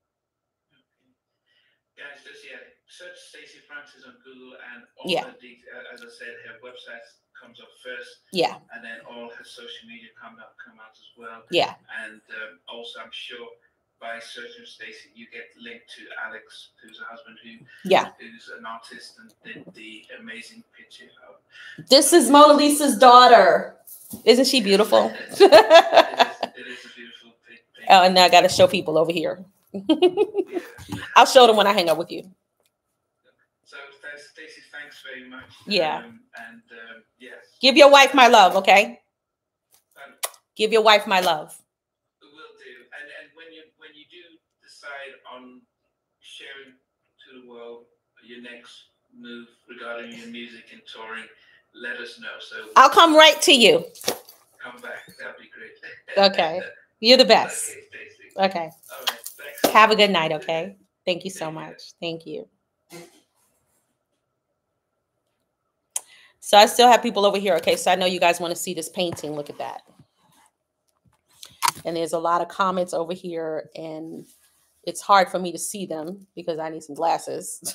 Guys, just yeah, search Stacey Francis on Google, and all Yeah. her details. As I said, her website comes up first. Yeah. And then all her social media come out come out as well. Yeah. And um, also, I'm sure by searching Stacey, you get linked to Alex, who's her husband, who Yeah. who's an artist and did the amazing picture of. This is Mona Lisa's daughter. Isn't she beautiful? it, is, it is a beautiful picture. Oh, and now I got to show people over here. Yeah. I'll show them when I hang up with you. So, Stacey, thanks very much. Yeah. Um, and um, yes. Give your wife my love, okay? Um, Give your wife my love. Will do. And and when you when you do decide on sharing to the world your next move regarding your music and touring, let us know. So I'll come right to you. Come back. That'd be great. Okay. You're the best. Okay, Stacey. Okay. All right. Thanks. Have a good night, okay? Thank you so much. Thank you. So I still have people over here. Okay, so I know you guys want to see this painting. Look at that. And there's a lot of comments over here, and it's hard for me to see them because I need some glasses.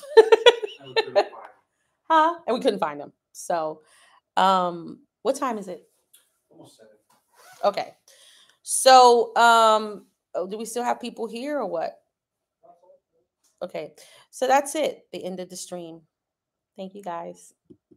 Huh? And we couldn't find them. So um, what time is it? Almost seven. Okay. So um, oh, do we still have people here or what? Okay. So that's it. The end of the stream. Thank you guys.